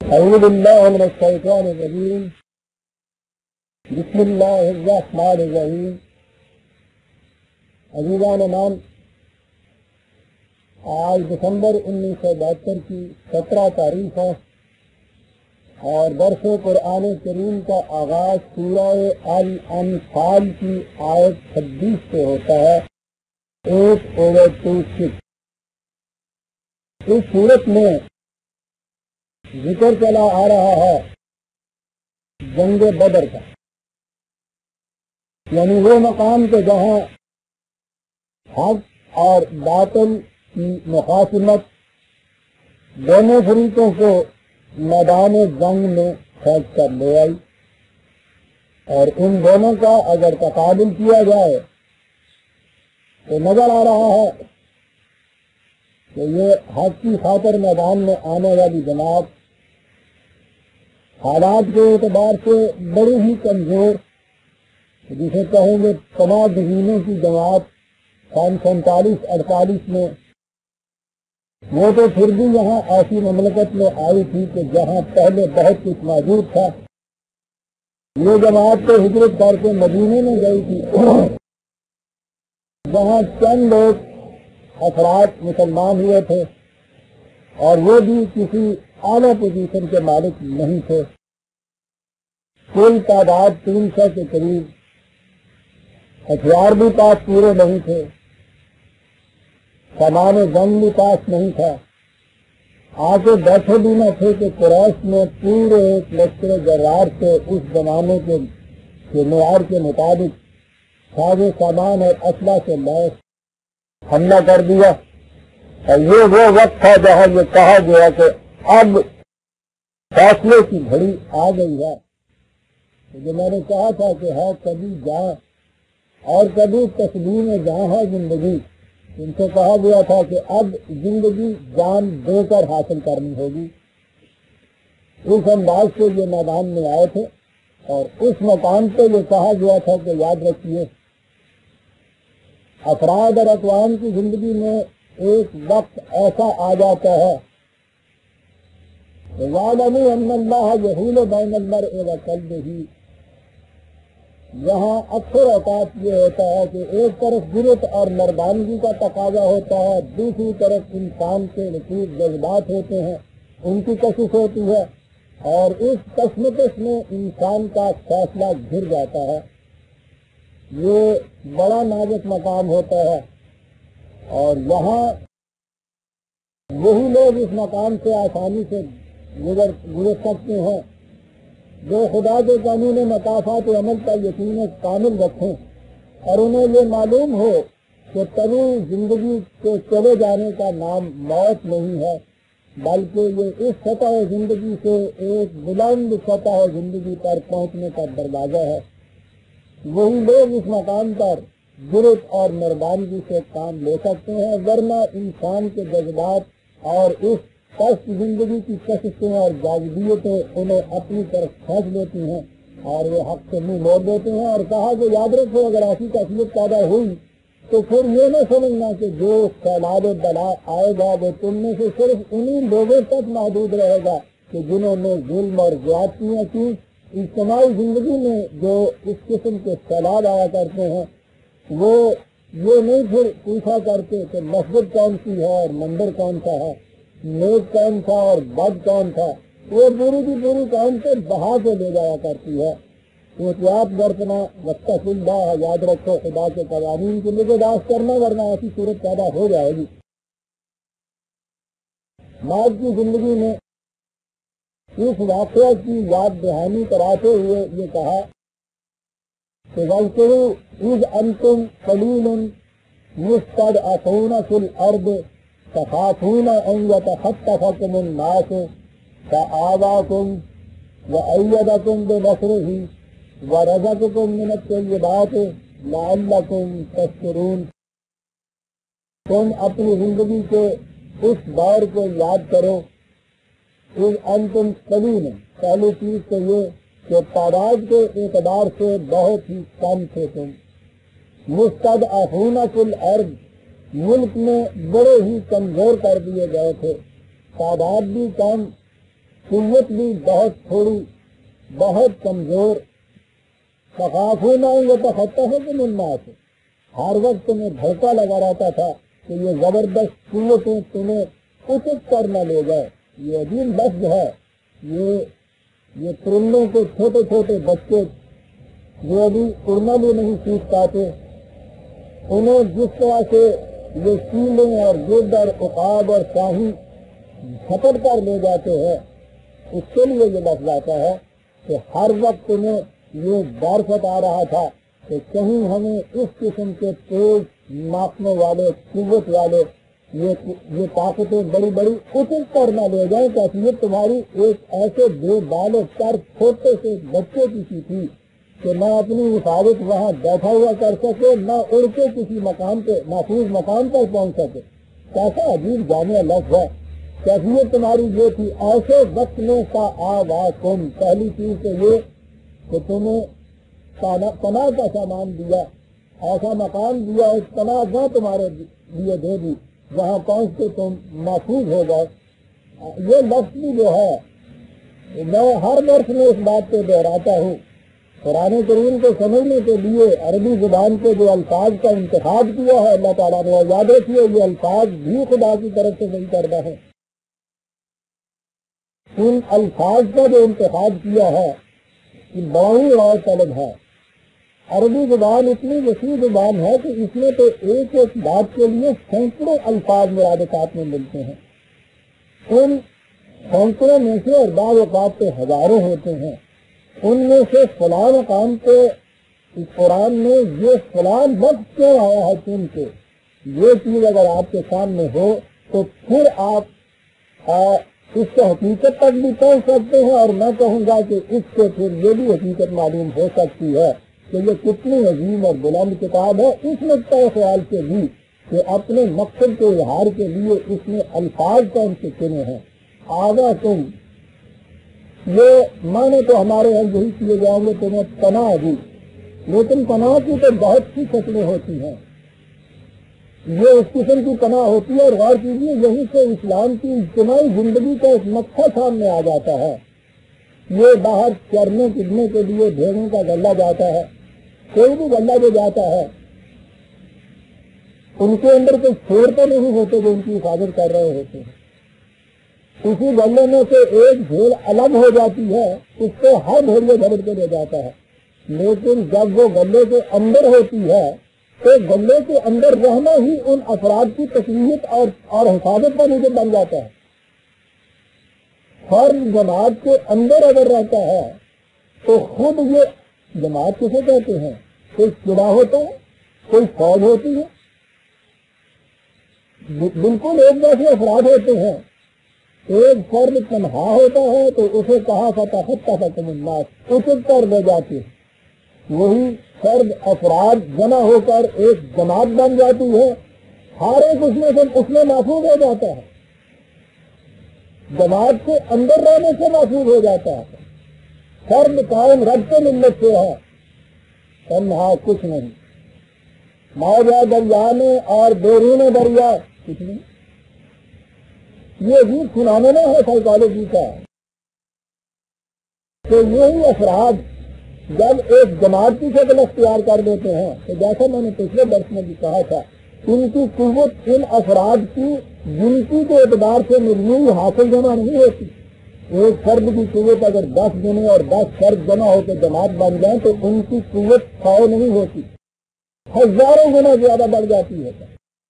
أعوذ بالله من الشيطان الرجيم. بسم الله الرحمن الرحیم. عزیزان نام، آج دسمبر 1972 کی 17 تاریخ ہے اور درس قرآن کریم کا آغاز سورہ الانفال کی آیت 26 سے ہوتا ہے. 8/26. اس صورت میں ذکر چلا آ رہا ہے جنگ بدر کا، یعنی وہ مقام کے جہاں حق اور باطل کی مخاصمت دونوں فریقوں کو میدان جنگ میں کھینچ کر لے آئی، اور ان دونوں کا اگر تقابل کیا جائے تو نظر آ رہا ہے کہ یہ حق کی خاطر میدان میں آنے والی جماعت حالات کے اعتبار سے بڑی ہی کمزور، جسے کہیں گے تمام مہینوں کی جماعت 47-48 میں، وہ تو پھر بھی یہاں ایسی مملکت میں آئی تھی کہ جہاں پہلے بہت کچھ موجود تھا. یہ جماعت تو ہجرت کر کے مدینے میں گئی تھی، جہاں چند لوگ افراد مسلمان ہوئے تھے اور وہ بھی کسی اعلیٰ پوزیشن کے مالک نہیں تھے. کل تعداد 300 کے قریب، ہتھیار بھی پاس پورے نہیں تھے، سامان جنگ بھی پاس نہیں تھا. آگے بیٹھے بھی نہ تھے کہ قریش نے پورے ایک لشکر جرار سے اس زمانے کے معیار کے مطابق ساز سامان اور اسلحہ سے لیس حملہ کر دیا. اور یہ وہ وقت تھا جہاں یہ کہا گیا کہ اب فیصلے کی گھڑی آ گئی ہے. جو میں نے کہا تھا کہ ہے کبھی جاں اور کبھی تسلیم جاں ہے زندگی، ان سے کہا گیا تھا کہ اب زندگی جان دے کر حاصل کرنی ہوگی. اس انداز سے یہ میدان میں آئے تھے اور اس مقام پہ یہ کہا گیا تھا کہ یاد رکھیے، افراد اور اقوام کی زندگی میں ایک وقت ایسا آ جاتا ہے وَاعْلَمُوا أَنَّ اللَّهَ يَحُولُ بَيْنَ الْمَرْءِ وَقَلْبِهِ. یہاں اکثر اوقات یہ ہوتا ہے کہ ایک طرف جرأت اور مردانگی کا تقاضا ہوتا ہے، دوسری طرف انسان کے نفوذ جذبات ہوتے ہیں، ان کی کشش ہوتی ہے، اور اس کشمکش میں انسان کا فیصلہ گر جاتا ہے. یہ بڑا نازک مقام ہوتا ہے اور یہاں وہی لوگ اس مقام سے آسانی سے گزر سکتے ہیں جو خدا کے قانون مقاصد عمل کا یقین کامل رکھیں اور انہیں یہ معلوم ہو کہ طویل زندگی کے چلے جانے کا نام موت نہیں ہے، بلکہ یہ اس سطح زندگی سے ایک بلند سطح زندگی پر پہنچنے کا دروازہ ہے. وہی لوگ اس مقام پر جرأت اور مردانگی سے کام لے سکتے ہیں، ورنہ انسان کے جذبات اور اس پست زندگی کی کششیں اور جاذبیتیں انہیں اپنی طرف کھینچ لیتی ہیں اور وہ حق سے منہ موڑ دیتے ہیں. اور کہا کہ یاد رکھو، اگر ایسی کیفیت پیدا ہوئی تو پھر یہ نہ سمجھنا کہ جو سیلاب بلا آئے گا وہ تم میں سے صرف انہی لوگوں تک محدود رہے گا کہ جنہوں نے ظلم اور زیادتیاں کی. اجتماعی زندگی میں جو اس قسم کے سیلاب آیا کرتے ہیں وہ یہ نہیں پھر پوچھا کرتے کہ مسجد کون سی ہے اور مندر کون سا ہے، نیک کون تھا اور بد کون تھا. وہ پوری کی پوری کام سے بہا کے لے جایا کرتی ہے. احتیاط برتنا، واتقوا اللہ، یاد رکھو خدا کے قوانین کی نگہداشت کرنا، ورنہ ایسی صورت پیدا ہو جائے گی. بعد کی زندگی میں اس واقعہ کی یاد دہانی کراتے ہوئے یہ کہا کہ وَاذْكُرُوا إِذْ أَنْتُمْ قَلِيلٌ مُسْتَضْعَفُونَ فِي الْأَرْضِ تَخَافُونَ أَنْ يَتَخَطَّفَكُمُ النَّاسُ فَآوَاكُمْ وَأَيَّدَكُمْ بِنَصْرِهِ وَرَزَقَكُمْ مِنَ الطَّيِّبَاتِ لَعَلَّكُمْ تَشْكُرُونَ. تم اپنی زندگی کے اس دور کو یاد کرو. اذ انتم قلیل، پہلی چیز تو یہ کہ تعداد کے اعتبار سے بہت ہی کم تھے تم. مستضعفون فی الارض، ملک میں بڑے ہی کمزور کر دیے گئے تھے، تعداد بھی کم قوت بھی بہت تھوڑی، بہت کمزور. تخافون یتخطفکم الناس، ہر وقت تمہیں دھوکہ لگا رہتا تھا کہ یہ زبردست قوتیں تمہیں اچک کر نہ لے جائے. یہ عجیب لفظ ہے. یہ پرندوں کے چھوٹے چھوٹے بچے جو ابھی اڑنا بھی نہیں سیکھ پاتے، انہیں جس طرح سے یہ چیلیں اور گرد اور عقاب اور شاہی جھپٹ کر لے جاتے ہیں، اس کے لیے یہ لفظ آتا ہے کہ ہر وقت انہیں یہ ڈر ستا رہا تھا کہ کہیں ہمیں اس قسم کے تیز ناپنے والے، قوت والے یہ طاقتیں بڑی بڑی اچک کر نہ لے جائیں. کیفیت تمہاری ایک ایسے بے بال و پر چھوٹے سے بچے کی سی تھی کہ نہ اپنی حفاظت وہاں بیٹھا ہوا کر سکے، نہ اڑ کے کسی مقام پہ محفوظ مقام پر پہنچ سکے. کیسا عجیب جامع لفظ ہے. کیفیت تمہاری یہ تھی ایسے وقت میں فآواکم، پہلی چیز تو یہ کہ تمہیں پناہ کا سامان دیا، ایسا مقام دیا، ایک پناہ گاہ تمہارے لیے دے دی جہاں پہنچ کے تم محفوظ ہو گئے. یہ لفظ بھی جو ہے میں ہر برس میں اس بات کو دہراتا ہوں. قرآن کریم کو سمجھنے کے لیے عربی زبان کے جو الفاظ کا انتخاب کیا ہے اللہ تعالیٰ نے، یاد رکھیے یہ الفاظ بھی خدا کی طرف سے نہیں کرنا ہے. ان الفاظ کا جو انتخاب کیا ہے یہ بڑا ہی غور طلب ہے. عربی زبان اتنی وسیع زبان ہے کہ اس میں تو ایک ایک بات کے لیے سینکڑوں الفاظ مرادفات میں ملتے ہیں. ان سینکڑوں میں سے اور بعض اوقات پہ ہزاروں ہوتے ہیں. ان میں سے فلاں مقام پہ اس قرآن میں یہ فلاں وقت کیوں آیا ہے چن کے، یہ چیز اگر آپ کے سامنے ہو تو پھر آپ اس کے حقیقت تک بھی پہنچ سکتے ہیں. اور میں کہوں گا کہ اس سے پھر یہ بھی حقیقت معلوم ہو سکتی ہے کہ یہ کتنی عظیم اور بلند کتاب ہے. اس نقطۂ خیال سے بھی کہ اپنے مقصد کے اظہار کے لیے اس میں الفاظ کون سے چنے ہیں. آگا تم، یہ معنی تو ہمارے یہاں یہی کیے جائیں گے تمہیں پناہ دی، لیکن پناہ کی تو بہت سی شکلیں ہوتی ہیں. یہ اس قسم کی پناہ ہوتی ہے. اور غور کیجیے یہیں سے اسلام کی اجتماعی زندگی کا ایک نقشہ سامنے آ جاتا ہے. یہ باہر چرنے پھرنے کے لیے بھیڑوں کا غلہ جاتا ہے، کوئی بھی غلہ جو جاتا ہے ان کے اندر کوئی چھوڑ تو نہیں ہوتے جو ان کی حفاظت کر رہے ہوتے ہیں. اسی غلے میں سے ایک بھیڑ الگ ہو جاتی ہے، اس کو ہر بھیڑیے جھگڑ کے لے جاتا ہے. لیکن جب وہ غلے کے اندر ہوتی ہے تو غلے کے اندر رہنا ہی ان افراد کی تقویت اور حفاظت کا موجب بن جاتا ہے. ہر جماعت کے اندر اگر رہتا ہے تو خود یہ جماعت کسے کہتے ہیں؟ کوئی قلعہ ہوتا ہے، کوئی فوج ہوتی ہے، بالکل ایک جیسے افراد ہوتے ہیں. ایک فرد تنہا ہوتا ہے تو اسے کہا فتحتکم الناس، اچک کر لے جاتے. وہی فرد افراد جمع ہو کر ایک جماعت بن جاتی ہے، ہر ایک اس میں محفوظ ہو جاتا ہے، جماعت کے اندر رہنے سے محفوظ ہو جاتا ہے. فرد قائم رب کے ملت سے ہے، تنہا کچھ نہیں. موجہ دریا میں اور بیرون دریا کچھ نہیں. یہ بھی فنامنا ہے سائیکالوجی کا کہ یہی افراد جب ایک جماعت کی شکل اختیار کر دیتے ہیں تو جیسا میں نے پچھلے درس میں بھی کہا تھا، ان کی قوت ان افراد کی گنتی کے اعتبار سے مجموعی حاصل جمع نہیں ہوتی. ایک فرد کی قوت اگر 10 جنے اور 10 فرد جمع ہو کے جماعت بن جائیں تو ان کی قوت 100 نہیں ہوتی، ہزاروں گنا زیادہ بڑھ جاتی ہے.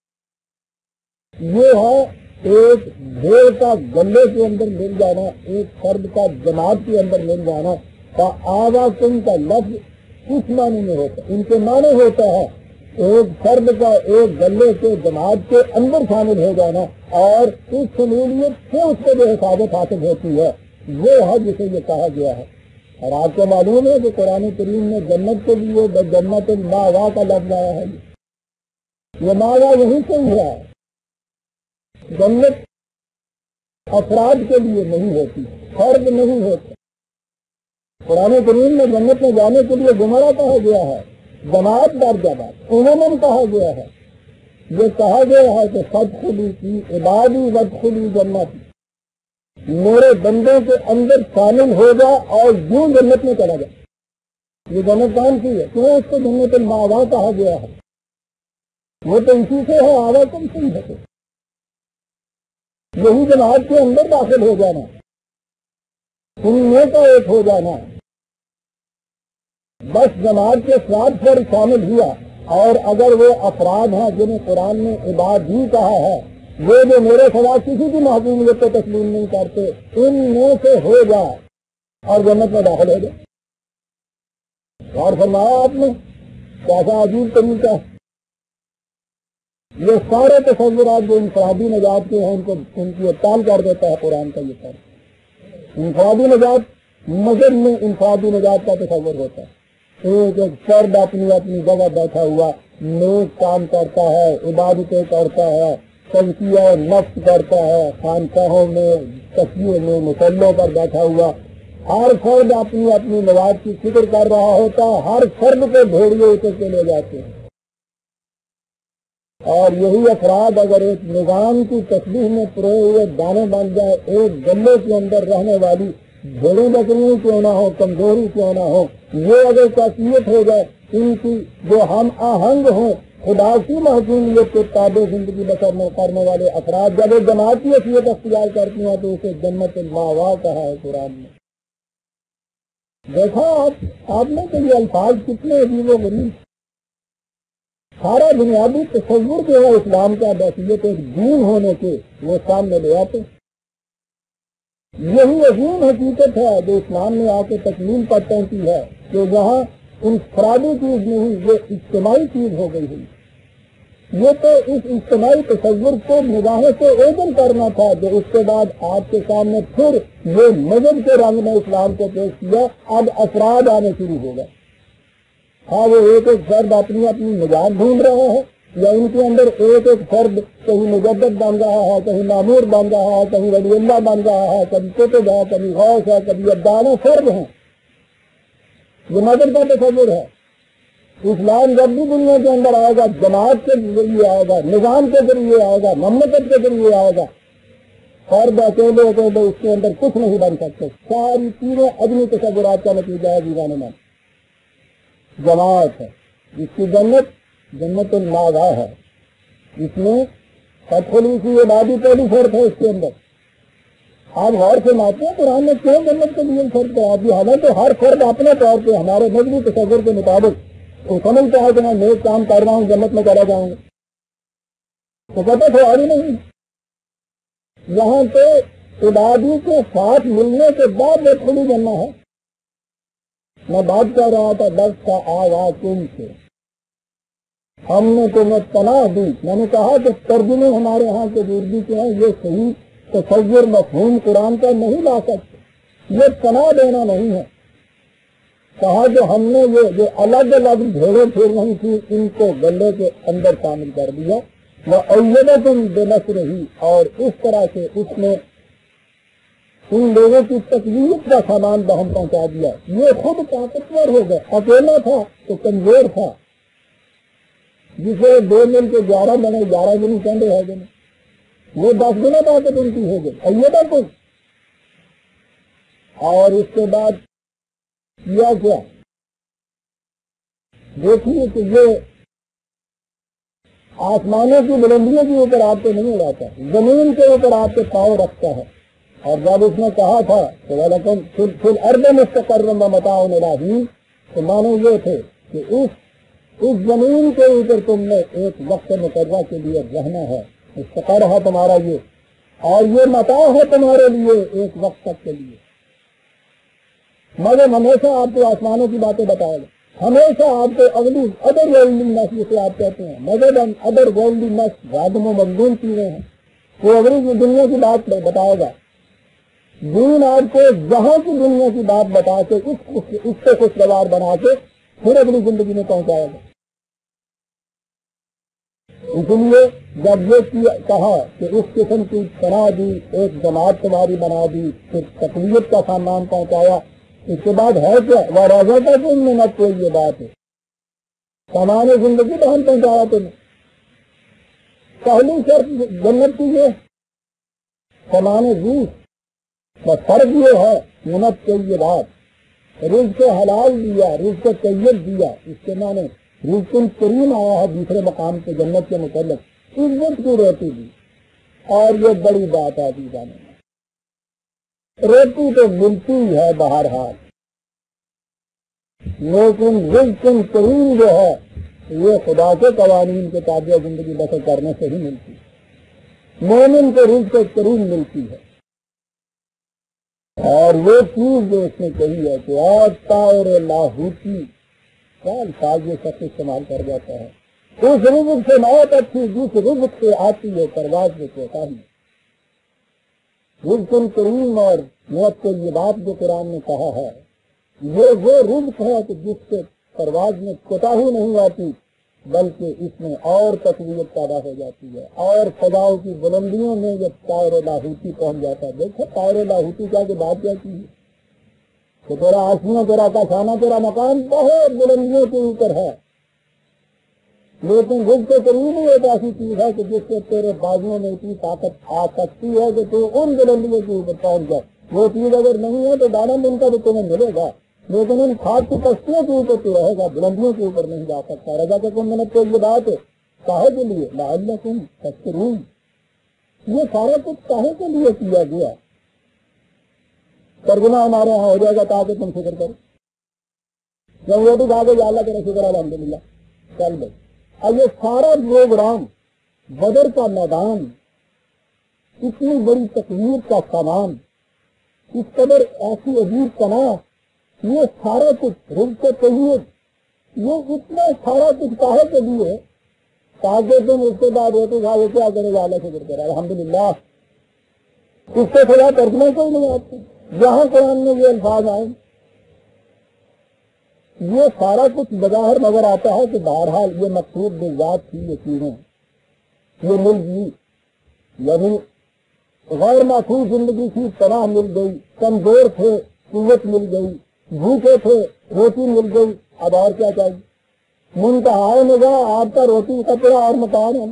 یہ ہے ایک بھیڑ کا گلے کے اندر مل جانا، ایک فرد کا جماعت کے اندر مل جانا. آواکم کا لفظ اس معنی میں ہوتا ہے، ان کے معنی ہوتا ہے ایک فرد کا ایک گلے کے جماعت کے اندر شامل ہو جانا، اور اس شمولیت سے اس کو جو حفاظت حاصل ہوتی ہے وہ ہے جسے یہ کہا گیا ہے. اور آپ کو معلوم ہے کہ قرآن کریم میں جنت کے لیے جنت الماوا کا لفظ آیا ہے. یہ ماوا یہیں سے ہوا ہے. جنت افراد کے لیے نہیں ہوتی، فرد نہیں ہوتا. قرآن کریم میں جنت میں جانے کے لیے زمرہ کہا گیا ہے، جماعت در جماعت عموماً کہا گیا ہے. یہ کہا گیا ہے کہ فادخلوا فی عبادی وادخلوا جنتی، میرے بندوں کے اندر شامل ہو جا اور یوں جنت میں چلا جائے. یہ جنت کون سی ہے؟ کیوں اس کو جنت المأویٰ کہا گیا ہے؟ وہ تو اسی سے ہے، آوا تم سن سکے. یہی جماعت کے اندر داخل ہو جانا، سننے کا ایک ہو جانا. بس جماعت کے افراد پر شامل ہوا، اور اگر وہ افراد ہیں جنہیں قرآن نے عباد ہی کہا ہے، وہ جو میرے سوا کسی کی محکومیت کو تسلیم نہیں کرتے، ان میں سے ہو جائے اور جنت میں داخل ہو جائے. اور فرمایا آپ نے کیسا عجیب طریقہ. یہ سارے تصورات جو انفرادی نجات کے ہیں ان کی ابطال کر دیتا ہے قرآن کا یہ فرق. انفرادی نجات مذہب میں انفرادی نجات کا تصور ہوتا ہے. ایک ایک فرد اپنی اپنی جگہ بیٹھا ہوا نیک کام کرتا ہے، عبادتیں کرتا ہے، تزکیہ نفس کرتا ہے، خانقاہوں میں تسبیح میں مصلوں پر بیٹھا ہوا. ہر فرد اپنی اپنی نجات کی فکر کر رہا ہوتا ہے. ہر فرد کو بھیڑیے اتر کے لے جاتے ہیں. اور یہی افراد اگر ایک نظام کی تسبیح میں پروئے ہوئے دانے بن جائے، ایک گلے کے اندر رہنے والی بھیڑیں بکریوں کیوں نہ ہو، کمزوری کیوں نہ ہو، یہ اگر کیفیت ہو جائے ان کی جو ہم آہنگ ہوں خدا کی محکومیت کے تابع زندگی بسر کرنے والے افراد جب ایک جماعت کی حیثیت اختیار کرتی ہیں تو اسے جنت المأویٰ کہا ہے قرآن نے. دیکھا آپ نے کہ یہ الفاظ کتنے عجیب و غریب. سارا بنیادی تصور جو ہے اسلام کا بحثیت ایک دین ہونے کے وہ سامنے لے آتے. یہی عظیم حقیقت ہے جو اسلام نے آ کے تکمیل پر پہنچی ہے کہ یہاں انفرادی چیز نہیں، یہ اجتماعی چیز ہو گئی ہے. یہ تو اس اجتماعی تصور کو نگاہوں سے اوجل کرنا تھا جو اس کے بعد آپ کے سامنے پھر یہ مذہب کے رنگ میں اسلام کو پیش کیا. اب افراد آنے شروع ہو گئے. ہاں وہ ایک ایک فرد اپنی اپنی نجات ڈھونڈ رہے ہیں، یا ان کے اندر ایک ایک فرد کہیں مجدد بن رہا ہے، کہیں معمور بن رہا ہے، کہیں ولی اللہ بن رہا ہے، کبھی قطب ہے، کبھی غوث ہے، کبھی ابدال فرد ہیں. یہ مذہب کا تصور ہے. اسلام جب بھی دنیا کے اندر آئے گا جماعت کے ذریعے آئے گا، نظام کے ذریعے آئے گا، مملکت کے ذریعے آئے گا. فرد اکیلے اس کے اندر کچھ نہیں بن سکتے. ساری چیزیں اجنبی تصورات کا نتیجہ ہے. دیوان من جماعت ہے، اس کی جنت المأویٰ ہے. اس میں فتح کی عبادی پہلی شرط ہے. اس کے اندر آپ غور سے مانتے ہیں قرآن نے کیوں جنت کے لیے شرط کرا دی؟ حالانکہ ہر فرد اپنے طور پہ ہمارے مذہبی تصور کے مطابق وہ سمجھتا ہے کہ میں نیک کام کر رہا ہوں جنت میں چلا جاؤں گا. تو کہتے سوال ہی نہیں. یہاں تو عبادی کے ساتھ ملنے کے بعد وہ کھلی جننا ہے. میں بات کر رہا تھا درس کا آغاز تم سے. ہم نے تمہیں پناہ دی. میں نے کہا کہ ترجمے ہمارے ہاں کے بزرگی کے ہیں یہ صحیح تصور مفہوم قرآن کا نہیں لا سکتے. یہ پناہ دینا نہیں ہے. کہا کہ ہم نے یہ جو الگ الگ بھیڑیں پھر نہیں تھی ان کو گلے کے اندر شامل کر دیا. وَأَيَّدَكُمْ بِنَصْرِهِ، اور اس طرح سے اس نے ان لوگوں کی تکلیف کا سامان بہم پہنچا دیا. یہ خود طاقتور ہو گئے. اکیلا تھا تو کمزور تھا، جسے 2 مل کے 11 بنے 11 دن چندے ہے گئے، وہ 10 گنا طاقت ان کی ہو گئی. ایدکم. اور اس کے بعد کیا دیکھیے کہ یہ آسمانوں کی بلندیوں کے اوپر آپ کو نہیں اڑاتا، زمین کے اوپر آپ کے پاؤں رکھتا ہے. اور جب اس نے کہا تھا کہ وَلَكُمْ فِي الْأَرْضِ مُسْتَقَرٌّ وَمَتَاعٌ إِلَىٰ حِينٍ، تو معنی یہ تھے کہ اس زمین کے اوپر تم نے ایک وقت مقررہ کے لیے رہنا ہے. مستقر ہے تمہارا یہ، اور یہ متاع ہے تمہارے لیے ایک وقت تک کے لیے. مگر ہمیشہ آپ کو آسمانوں کی باتیں بتائے گا، ہمیشہ آپ کو اگلی ادر ورلڈ نسل سے آپ کہتے ہیں مگر ادر ورلڈ نسل رادم و مضمون چیزیں ہیں، وہ اگلی دنیا کی بات بتائے گا. دین آپ کو جہاں کی دنیا کی بات بتا کے اس سے خوشگوار بنا کے پھر اگلی زندگی میں پہنچائے گا. اس لیے جب یہ کہا کہ اس قسم کی بنا دی، ایک جماعت تمہاری بنا دی، پھر تقویت کا سامان پہنچایا، اس کے بعد ہے کیا وہ روزہ تک ان میں نہ کوئی یہ بات ہے سامان زندگی بہن پہنچایا تمہیں. پہلی شرط جنت کی ہے سامان روح. بس فرق یہ ہے منت کے یہ بات رزق حلال دیا، رزق طیب دیا، اس کے معنی رزق کریم آیا ہے دوسرے مقام پہ جنت کے متعلق، عزت کی روٹی دی، اور یہ بڑی بات ہے عزیزان، روٹی تو ملتی ہے بہرحال، لیکن رزق کریم جو ہے یہ خدا کے قوانین کے تابع زندگی بسر کرنے سے ہی ملتی ہے، مومن کو رزق کریم ملتی ہے، اور وہ چیز جو اس نے کہی ہے کہ آپ طائر لاہوتی الفاظ یہ شخص استعمال کر جاتا ہے، اس رزق سے موت اچھی جس رزق سے آتی ہے پرواز میں ہوتا ہی، رزق کریم اور موت کے یہ بات جو قرآن نے کہا ہے یہ وہ رزق ہے کہ جس سے پرواز میں کوتاہی نہیں آتی، بلکہ اس میں اور تقویت پیدا ہو جاتی ہے، اور فضاؤں کی بلندیوں میں جب طائر لاہوتی پہنچ جاتا ہے۔ دیکھو طائر لاہوتی کیا کہ بات کیا کی ہے کہ تیرا آسمان، تیرا کاشانہ، تیرا مکان بہت بلندیوں کے اوپر ہے، لیکن رزق کریم ایک ایسی چیز ہے کہ جس سے تیرے بازوؤں میں اتنی طاقت آ سکتی ہے کہ تو ان بلندیوں کے اوپر پہنچ جائے۔ وہ چیز اگر نہیں ہے تو دانا من کا تو تمہیں ملے گا، لیکن ان خاص کی کشتیوں کے اوپر تو رہے گا، بلندیوں کے اوپر نہیں جا سکتا۔ رضا کہ تم منت کو یہ بات کاہے کے لیے لعلکم تشکرون، یہ سارا کچھ کاہے کے لیے کیا گیا؟ ترجمہ ہمارے یہاں ہو جائے گا تاکہ تم فکر کرو، جب وہ بھی کہا کہ اللہ کا شکر الحمدللہ چل بھائی۔ اب یہ سارا پروگرام، بدر کا میدان، اتنی بڑی تقریر کا سامان، اس قدر ایسی عجیب پناہ، یہ سارا کچھ رزق طیب، یہ اتنا سارا کچھ کاہے کے لیے تاکہ تم اس کے بعد ہوتے کھا وہ کیا کرے گا اللہ شکر کرے الحمدللہ۔ اس سے خدا ترجمہ کوئی نہیں آتا، جہاں قرآن میں یہ الفاظ آئے یہ سارا کچھ بظاہر نظر آتا ہے کہ بہرحال یہ مقصود بذات تھی، یہ چیزیں یہ مل گئی، یعنی غیر محفوظ زندگی کی پناہ مل گئی، کمزور تھے قوت مل گئی، بھوکے تھے روٹی مل گئی، اب اور کیا چاہیے؟ منتہا نگاہ آپ کا روٹی کپڑا اور مکان ہے،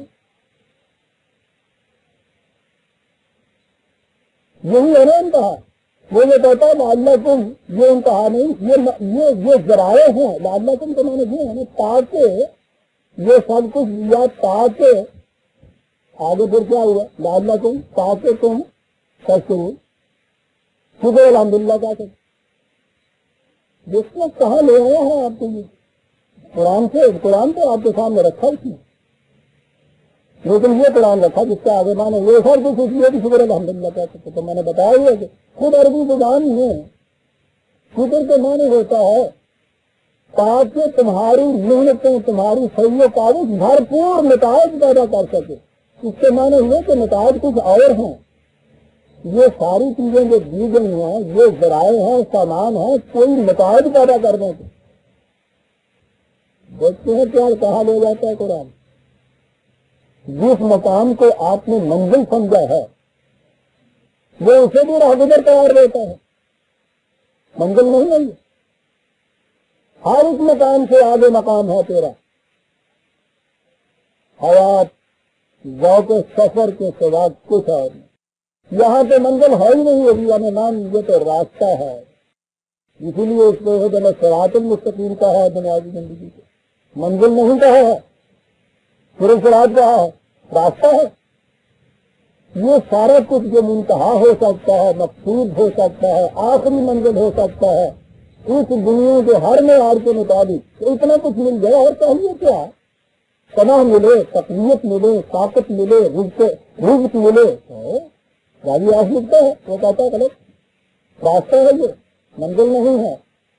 یہی ہے نا انتہا۔ وہ یہ کہتا ہے لعلکم، یہ انتہا نہیں، یہ ذرائع ہیں، لعلکم تو میں نے یہ ہے نا تاکہ یہ سب کچھ دیا تاکہ آگے پھر کیا ہوا لعلکم تاکہ تم تشکرون، شکر الحمدللہ کا سکتے۔ جس نے کہاں لے آیا ہے آپ کو یہ قرآن تو آپ کے سامنے رکھا اس نے، لیکن یہ قرآن رکھا جس کے آگے مانے یہ سر کچھ اس لیے بھی شکر الحمدللہ کہہ سکتے۔ تو میں نے بتایا ہوا کہ خود عربی زبان میں شکر کے معنی ہوتا ہے تاکہ تمہاری محنتیں، تمہاری صحیح و کاوش بھرپور نتائج پیدا کر سکے۔ اس کے معنی ہوئے کہ نتائج کچھ اور ہیں، یہ ساری چیزیں جو دی گئی ہیں یہ ذرائع ہیں، سامان ہیں کوئی نتائج پیدا کرنے کے۔ دیکھتے ہیں کیا کہا لے جاتا ہے قرآن، جس مقام کو آپ نے منزل سمجھا ہے وہ اسے بھی راہ گزر تیار رہتا ہے، منزل نہیں ہے، ہر اس مقام سے آگے مقام ہے تیرا۔ حیات ذوق سفر کے سوا کچھ اور نہیں، یہاں تو منزل ہے ہی نہیں ابھی، ہمیں نام یہ تو راستہ ہے، اسی لیے اس کو صراط المستقیم کہا ہے دنیاوی زندگی کو، منزل نہیں کہا ہے، پھر صراط کہا ہے، راستہ ہے۔ یہ سارا کچھ جو منتہا ہو سکتا ہے، مقصود ہو سکتا ہے، آخری منزل ہو سکتا ہے اس دنیا کے ہر معیار کے مطابق، تو اتنا کچھ مل جائے اور چاہیے کیا؟ پناہ ملے، تقویت ملے، طاقت ملے، رزق ملے، راوی آج لکھتا ہے وہ کہتا ہے غلط راستہ ہے، یہ منزل نہیں ہے۔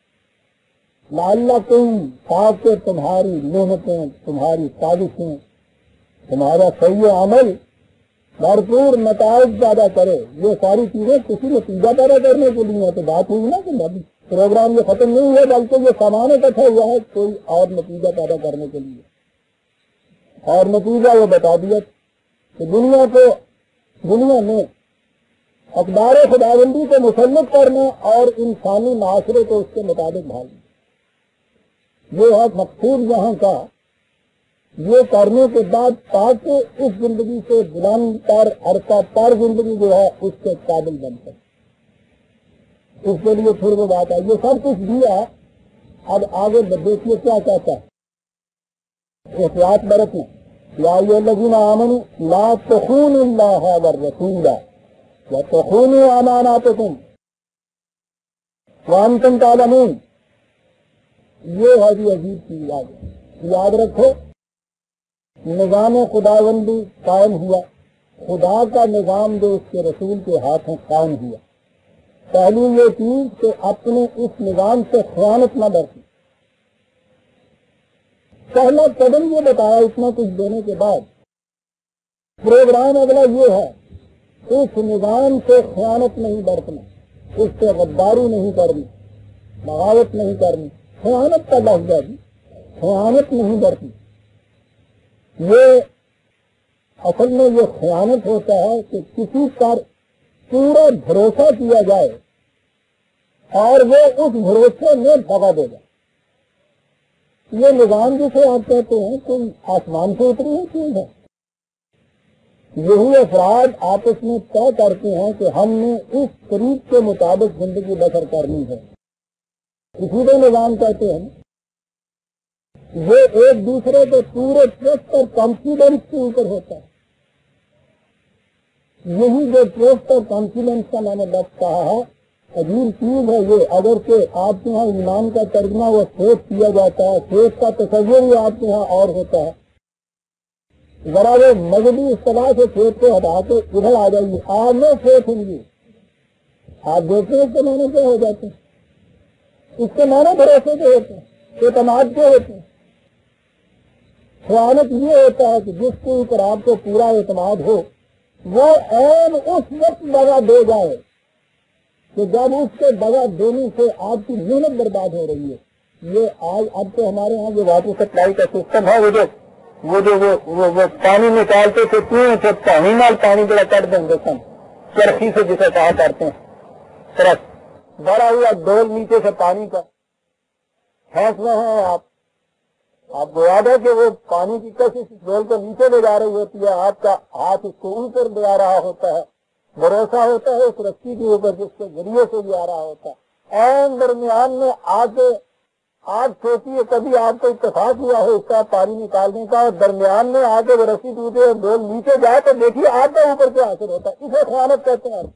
لعلکم تاکہ تمہاری محنتیں، تمہاری سازشیں، تمہارا صحیح عمل بھرپور نتائج پیدا کرے۔ یہ ساری چیزیں کسی نتیجہ پیدا کرنے کے لیے ہے، تو بات ہوئی نا کہ پروگرام یہ ختم نہیں ہے بلکہ یہ سامان اکٹھا ہوا ہے کوئی اور نتیجہ پیدا کرنے کے لیے، اور نتیجہ وہ بتا دیا کہ دنیا میں اقدار خداوندی کو مسلط کرنا اور انسانی معاشرے کو اس کے مطابق ڈھالنا، یہ ہے مقصود یہاں کا۔ یہ کرنے کے بعد تاکہ اس زندگی سے بلند تر عرصہ تر زندگی جو ہے اس کے قابل بن سکے۔ اس کے لیے پھر وہ بات آئی، یہ سب کچھ دیا، اب آگے دیکھیے کیا کہتا ہے، احتیاط برتنا، یا ایھا الذین آمنوا لا تخونوا اللہ والرسول وتخونوا اماناتکم وانتم تعلمون۔ یہ ہے جی عجیب چیز، یاد رکھو نظام خداوندی قائم ہوا، خدا کا نظام جو اس کے رسول کے ہاتھوں قائم ہوا۔ پہلی یہ چیز کہ اپنے اس نظام سے خیانت نہ برتی۔ پہلا قدم یہ بتایا اتنا کچھ دینے کے بعد، پروگرام اگلا یہ ہے، اس نظام سے خیانت نہیں برتنا، اس سے غداری نہیں کرنی، بغاوت نہیں کرنی، خیانت کا لفظ ہے جی، خیانت نہیں برتنی۔ یہ اصل میں یہ خیانت ہوتا ہے کہ کسی پر پورا بھروسہ کیا جائے اور وہ اس بھروسے میں دغا دے جائے۔ یہ نظام جسے آپ کہتے ہیں کوئی آسمان سے اتری ہوئی چیز ہے، یہی افراد آپس میں طے کرتے ہیں کہ ہم نے اس طریق کے مطابق زندگی بسر کرنی ہے، اسی کو نظام کہتے ہیں۔ وہ ایک دوسرے کے پورے ٹرسٹ اور کانفیڈنس کے اوپر ہوتا ہے۔ یہی جو ٹرسٹ اور کانفیڈنس کا میں نے لفظ کہا ہے، عجیب چیز ہے یہ، اگر کہ آپ کے یہاں ایمان کا ترجمہ وہ فیتھ کیا جاتا ہے، فیتھ کا تصور بھی آپ کے یہاں اور ہوتا ہے، ذرا وہ مذہبی اصطلاح سے فیتھ کو ہٹا کے ادھر آ جائیے، آپ میں فیتھ ہوں گی، آپ دیکھتے ہیں اس کے معنی کیا ہو جاتے ہیں، اس کے معنی بھروسے کے ہوتے ہیں، اعتماد کے ہوتے ہیں۔ خیانت یہ ہوتا ہے کہ جس کے اوپر آپ کو پورا اعتماد ہو وہ عین اس وقت دغا دے جائے کہ جب اس کے دغا دینے سے آپ کی محنت برباد ہو رہی ہے۔ یہ آج اب تو ہمارے یہاں جو واٹر سپلائی کا سسٹم ہے، وہ پانی نکالتے تھے کنویں سے، پانی نال پانی جڑا کٹ دیں گے سن چرخی سے، جسے کہا کرتے ہیں طرف بھرا ہوا ڈول نیچے سے پانی کا پھینس رہے ہیں آپ کو یاد ہے کہ وہ پانی کی کشش اس ڈول کو نیچے لے جا رہی ہوتی ہے، آپ کا ہاتھ اس کو اوپر لے آ رہا ہوتا ہے، بھروسہ ہوتا ہے اس رسی کے اوپر جس کے ذریعے سے بھی آ رہا ہوتا ہے۔ این درمیان میں آگے آپ سوچیے کبھی آپ کو اتفاق ہوا ہو اس کا پانی نکالنے کا، اور درمیان میں آگے وہ رسی ٹوٹے اور ڈول نیچے جائے تو دیکھیے آپ کا اوپر کیا اثر ہوتا ہے، اسے خیانت کہتے ہیں۔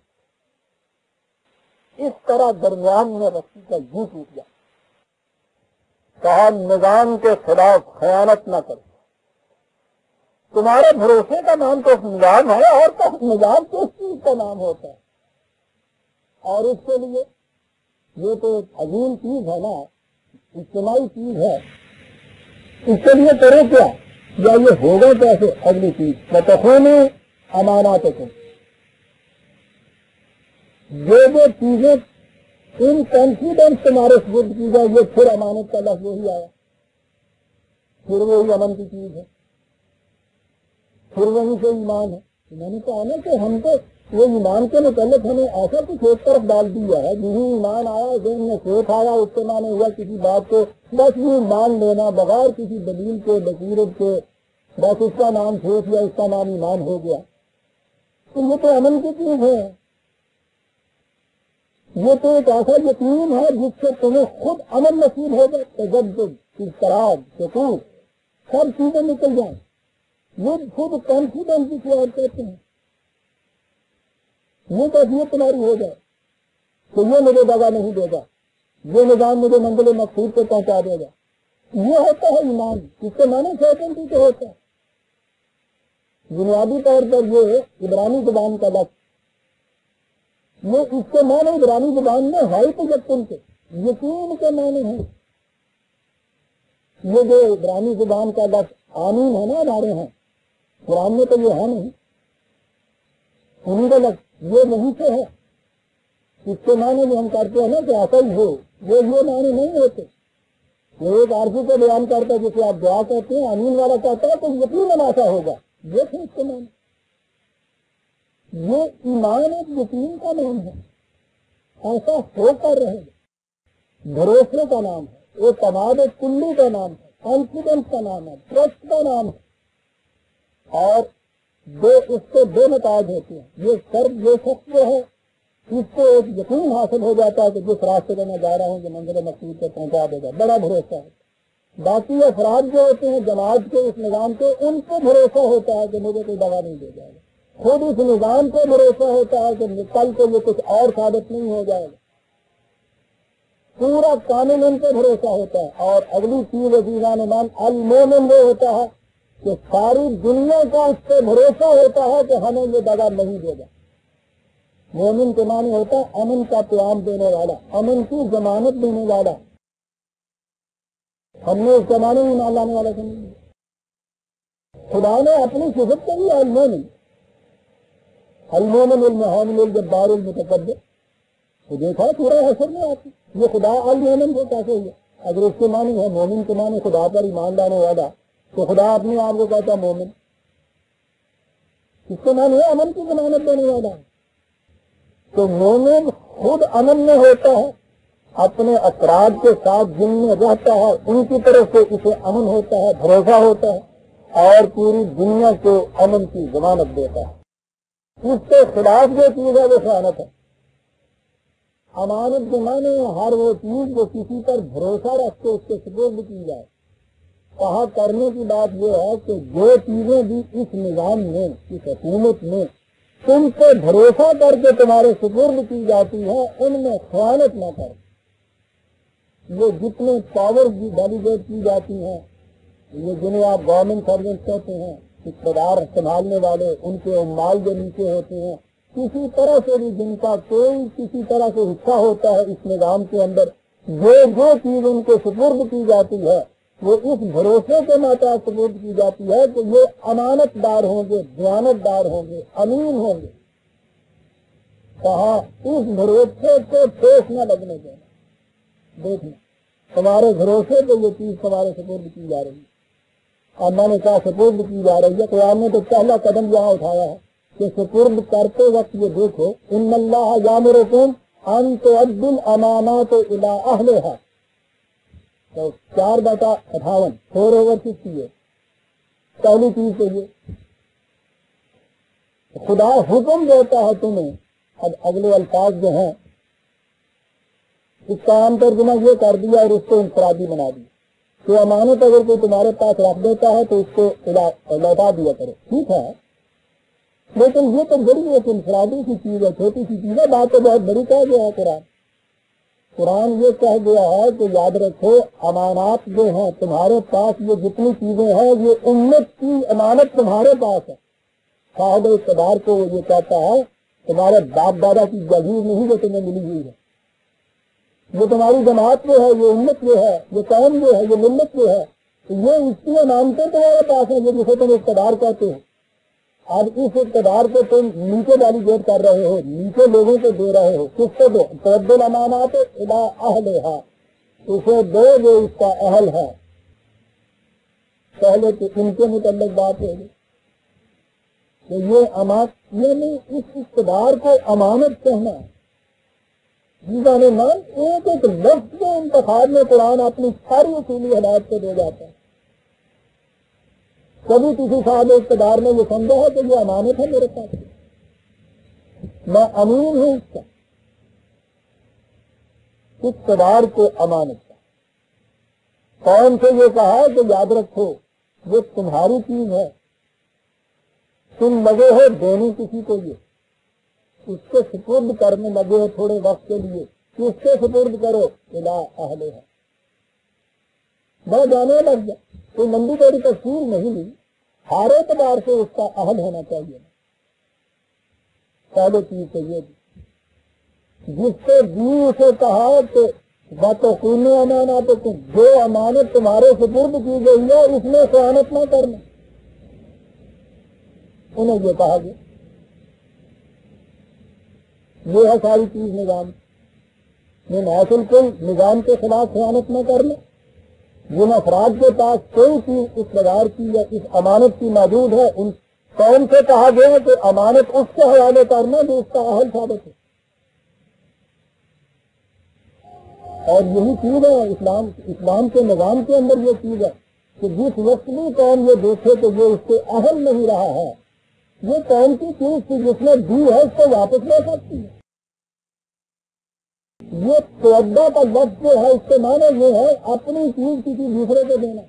اس طرح درمیان میں رسی کا یوں ٹوٹ جائے۔ کہا نظام کے خلاف خیانت نہ کرو، تمہارے بھروسے کا نام تو نظام ہے، اور تو نظام کس چیز کا نام ہوتا ہے؟ اور اس کے لیے یہ تو عظیم چیز ہے نا، اجتماعی چیز ہے، اس کے لیے کرو کیا، یا یہ ہوگا کیسے؟ اگلی چیز وتخونوا اماناتکم، جو چیزیں ان کانفیڈنس تمہارے سپرد کی جائے، یہ پھر امانت کا لفظ وہی آیا، پھر وہی امن کی چیز ہے، پھر وہیں سے ایمان ہے۔ میں نے کہا نا کہ ہم کو وہ ایمان کے متعلق ہمیں ایسا کچھ ایک طرف ڈال دیا ہے، جہی ایمان آیا ذہن میں سوچ آیا، اس کے معنی ہوا کسی بات کو بس یہ مان لینا بغیر کسی دلیل کے بصیرت کے، بس اس کا نام سوچ یا اس کا نام ایمان ہو گیا۔ تو یہ تو امن کی چیز ہے، یہ تو ایک ایسا یقین ہے جس سے تمہیں خود امن نصیب ہو جائے، تجدد، اضطراب، سکون، سب چیزیں نکل جائیں، یہ خود کانفیڈنس جسے آپ کہتے ہیں، یہ کیفیت تمہاری ہو جائے تو یہ مجھے دغا نہیں دے گا، یہ نظام مجھے منزل مقصود پہ پہنچا دے گا۔ یہ ہوتا ہے ایمان، اس کے معنی سیکنڈری کے ہوتا ہے۔ بنیادی طور پر یہ عبرانی زبان کا لفظ، یہ اس کے معنی عبرانی زبان میں ہے تو یقین کے، یقین کے معنی ہے۔ یہ جو عبرانی زبان کا لفظ آمین ہے نا ہمارے ہاں، قرآن میں تو یہ ہے نہیں، انہیں کا لفظ یہ نہیں سے ہے، اس کے معنی جو ہم کرتے ہیں نا کہ ایسا ہی ہو، یہ معنی نہیں ہوتے۔ وہ ایک عارضی کو بیان کرتا ہے جسے آپ دعا کہتے ہیں، آمین والا کہتا ہے تو یقیناً ایسا ہوگا، یہ تھے اس کے معنی۔ یہ ایمان ایک یقین کا نام ہے، ایسا ہو کر رہے، بھروسے کا نام ہے، اعتماد کلی کا نام ہے، کانفیڈنس کا نام ہے، ٹرسٹ کا نام ہے، اور اس کے دو نتائج ہوتے ہیں۔ یہ شخص جو ہے اس کو ایک یقین حاصل ہو جاتا ہے کہ جس راستے پہ میں جا رہا ہوں کہ منزل مقصود کو پہنچا دے گا، بڑا بھروسہ ہے۔ باقی افراد جو ہوتے ہیں جماعت کے اس نظام کے، ان کو بھروسہ ہوتا ہے کہ مجھے کوئی دوا نہیں دے جائے گا، خود اس نظام کو بھروسہ ہوتا ہے کہ کل کو یہ کچھ اور ثابت نہیں ہو جائے گا، پورا قانون ان پہ بھروسہ ہوتا ہے۔ اور اگلی چیز عزیزان ایمان المومن وہ ہوتا ہے کہ ساری دنیا کا اس پہ بھروسہ ہوتا ہے کہ ہمیں یہ دوا نہیں دے گا۔ مومن کے معنی ہوتا ہے امن کا پیام دینے والا، امن کی ضمانت دینے والا۔ ہم نے اس زمانے میں مان لانے والا سمجھ لیا۔ خدا نے اپنی صفت کو بھی المومن المحامل الجبار المتکبر تو دیکھا پورا حشر میں آتی، یہ خدا المومن کو کیسے ہوا؟ اگر اس کے معنی ہے مومن کے معنی خدا پر ایمان لانے والا، تو خدا اپنے آپ کو کہتا مومن، اس کے معنی ہے امن کی ضمانت دینے والا۔ تو مومن خود امن میں ہوتا ہے، اپنے افراد کے ساتھ جن میں رہتا ہے ان کی طرف سے اسے امن ہوتا ہے، بھروسہ ہوتا ہے، اور پوری دنیا کو امن کی ضمانت دیتا ہے۔ اس کے خلاف جو چیز ہے وہ خیانت ہے۔ امانت کے معنی ہر وہ چیز جو کسی پر بھروسہ رکھ کے اس کے سپرد کی جائے۔ کہا کرنے کی بات یہ ہے کہ جو چیزیں بھی اس نظام میں، اس حکومت میں تم پہ بھروسہ کر کے تمہارے سپرد کی جاتی ہیں، ان میں خیانت نہ کر۔ یہ جتنے پاور ڈیلیگیٹ کی جاتی ہیں، یہ جنہیں آپ گورنمنٹ سرونٹ کہتے ہیں، اقتدار سنبھالنے والے، ان کے عمال جو نیچے ہوتے ہیں، کسی طرح سے بھی جن کا کوئی کسی طرح سے حصہ ہوتا ہے اس نظام کے اندر، جو چیز ان کو سپرد کی جاتی ہے وہ اس بھروسے کے ماتحت سپرد کی جاتی ہے کہ یہ امانت دار ہوں گے، دیانت دار ہوں گے، امین ہوں گے۔ کہا اس بھروسے کو ٹھیس نہ لگنے دینا۔ دیکھنا تمہارے بھروسے پہ یہ چیز تمہارے سپرد کی جا رہی ہے، اور میں نے کہا سپرد کی جا رہی ہے، قرآن نے تو پہلا قدم یہاں اٹھایا ہے کہ سپرد کرتے وقت یہ دیکھو ان اللہ یامرکم ان تؤدوا الامانات الی اہلھا، تو 4/58 4/60 ہے۔ پہلی چیز تو یہ خدا حکم دیتا ہے تمہیں۔ اب اگلے الفاظ جو ہیں اس کا عام ترجمہ یہ کر دیا اور اس کو انفرادی بنا دیا کہ امانت اگر کوئی تمہارے پاس رکھ دیتا ہے تو اس کو لوٹا دیا کرو، ٹھیک ہے، لیکن یہ تو بڑی ایک انفرادی سی چیز ہے، چھوٹی سی چیز ہے، بات تو بہت بڑی کہہ گیا ہے قرآن یہ کہہ گیا ہے کہ یاد رکھو امانات جو ہیں تمہارے پاس، یہ جتنی چیزیں ہیں یہ امت کی امانت تمہارے پاس ہے۔ صاحب اقتدار کو وہ یہ کہتا ہے تمہارے باپ دادا کی جگیر نہیں جو تمہیں ملی ہوئی ہے، یہ تمہاری جماعت جو ہے، یہ امت جو ہے، یہ قوم جو ہے، یہ ملت جو ہے، یہ اس کی امانتیں تمہارے پاس ہیں، یہ جسے تم اقتدار کہتے ہو۔ اب اس اقتدار کو تم نیچے ڈیلیگیٹ کر رہے ہو، نیچے لوگوں کو دے رہے ہو، کس کو دو؟ تؤدوا الامانات الی اہلھا، اسے دو جو اس کا اہل ہے۔ پہلے تو ان کے متعلق بات ہوگی کہ یہ امانت، یعنی اس اقتدار کو امانت کہنا ہے۔ جیسا مان ایک ایک لفظ کے انتخاب میں قرآن اپنی ساری اصولی ہدایت کو دے جاتا ہے۔ کبھی کسی صاحب اقتدار نے یہ سمجھا ہے کہ یہ امانت ہے میرے پاس، میں امین ہوں اس کا، اقتدار کو امانت کا۔ قوم سے یہ کہا کہ یاد رکھو یہ تمہاری چیز ہے، تم لگے ہو دینے کسی کو، یہ اس کو سپرد کرنے لگے ہو تھوڑے وقت کے لیے، کس سے سپرد کرو؟ الی اہلھا، میں جانے لگ جا، کوئی لمبی چوڑی تفصیل نہیں لی، ہر اعتبار سے اس کا اہل ہونا چاہیے۔ پہلے چیز تو یہ جس سے بھی اسے کہا کہ بتقون اماناتکم، جو امانت تمہارے سپرد کی گئی ہے اس میں خیانت نہ کرنا، انہیں یہ کہا گیا۔ یہ ہے ساری چیز نظام میں حاصل، کوئی نظام کے خلاف خیانت نہ کرنا۔ جن افراد کے پاس کوئی چیز اس بازار کی یا اس امانت کی موجود ہے، ان قوم سے کہا گیا کہ امانت اس کے حوالے کرنا جو اس کا اہل ثابت ہے۔ اور یہی چیز ہے اسلام کے نظام کے اندر، یہ چیز ہے کہ جس وقت بھی قوم یہ دیکھے کہ یہ اس کے اہل نہیں رہا ہے، یہ قوم کی چیز تھی جس نے دی ہے اس کو واپس لے سکتی ہے۔ یہ توبہ کا لفظ جو ہے اس کے معنی یہ ہے اپنی چیز کسی دوسرے کو دینا.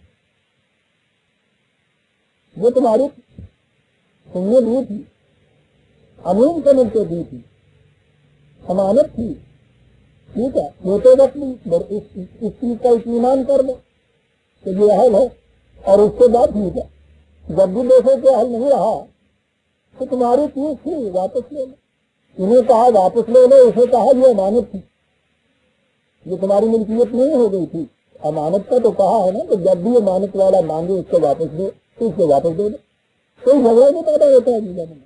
وہ تمہاری تم نے دی تھی، امین سمجھ کے دی تھی، امانت تھی، ٹھیک ہے، چھوٹے وقت بھی اس چیز کا اطمینان کر دو کہ یہ اہل ہے، اور اس کے بعد ٹھیک ہے جب بھی دیکھو کہ اہل نہیں رہا تو تمہاری چیز تھی واپس لے لو. انہیں کہا واپس لے لو، اسے کہا یہ امانت تھی، یہ تمہاری ملکیت نہیں ہو گئی تھی. امانت کا تو کہا ہے نا کہ جب بھی امانت والا مانگے اس کو واپس دو تو اس کو واپس دے دو. کوئی جھگڑا نہیں پیدا ہوتا ہے جیسا میں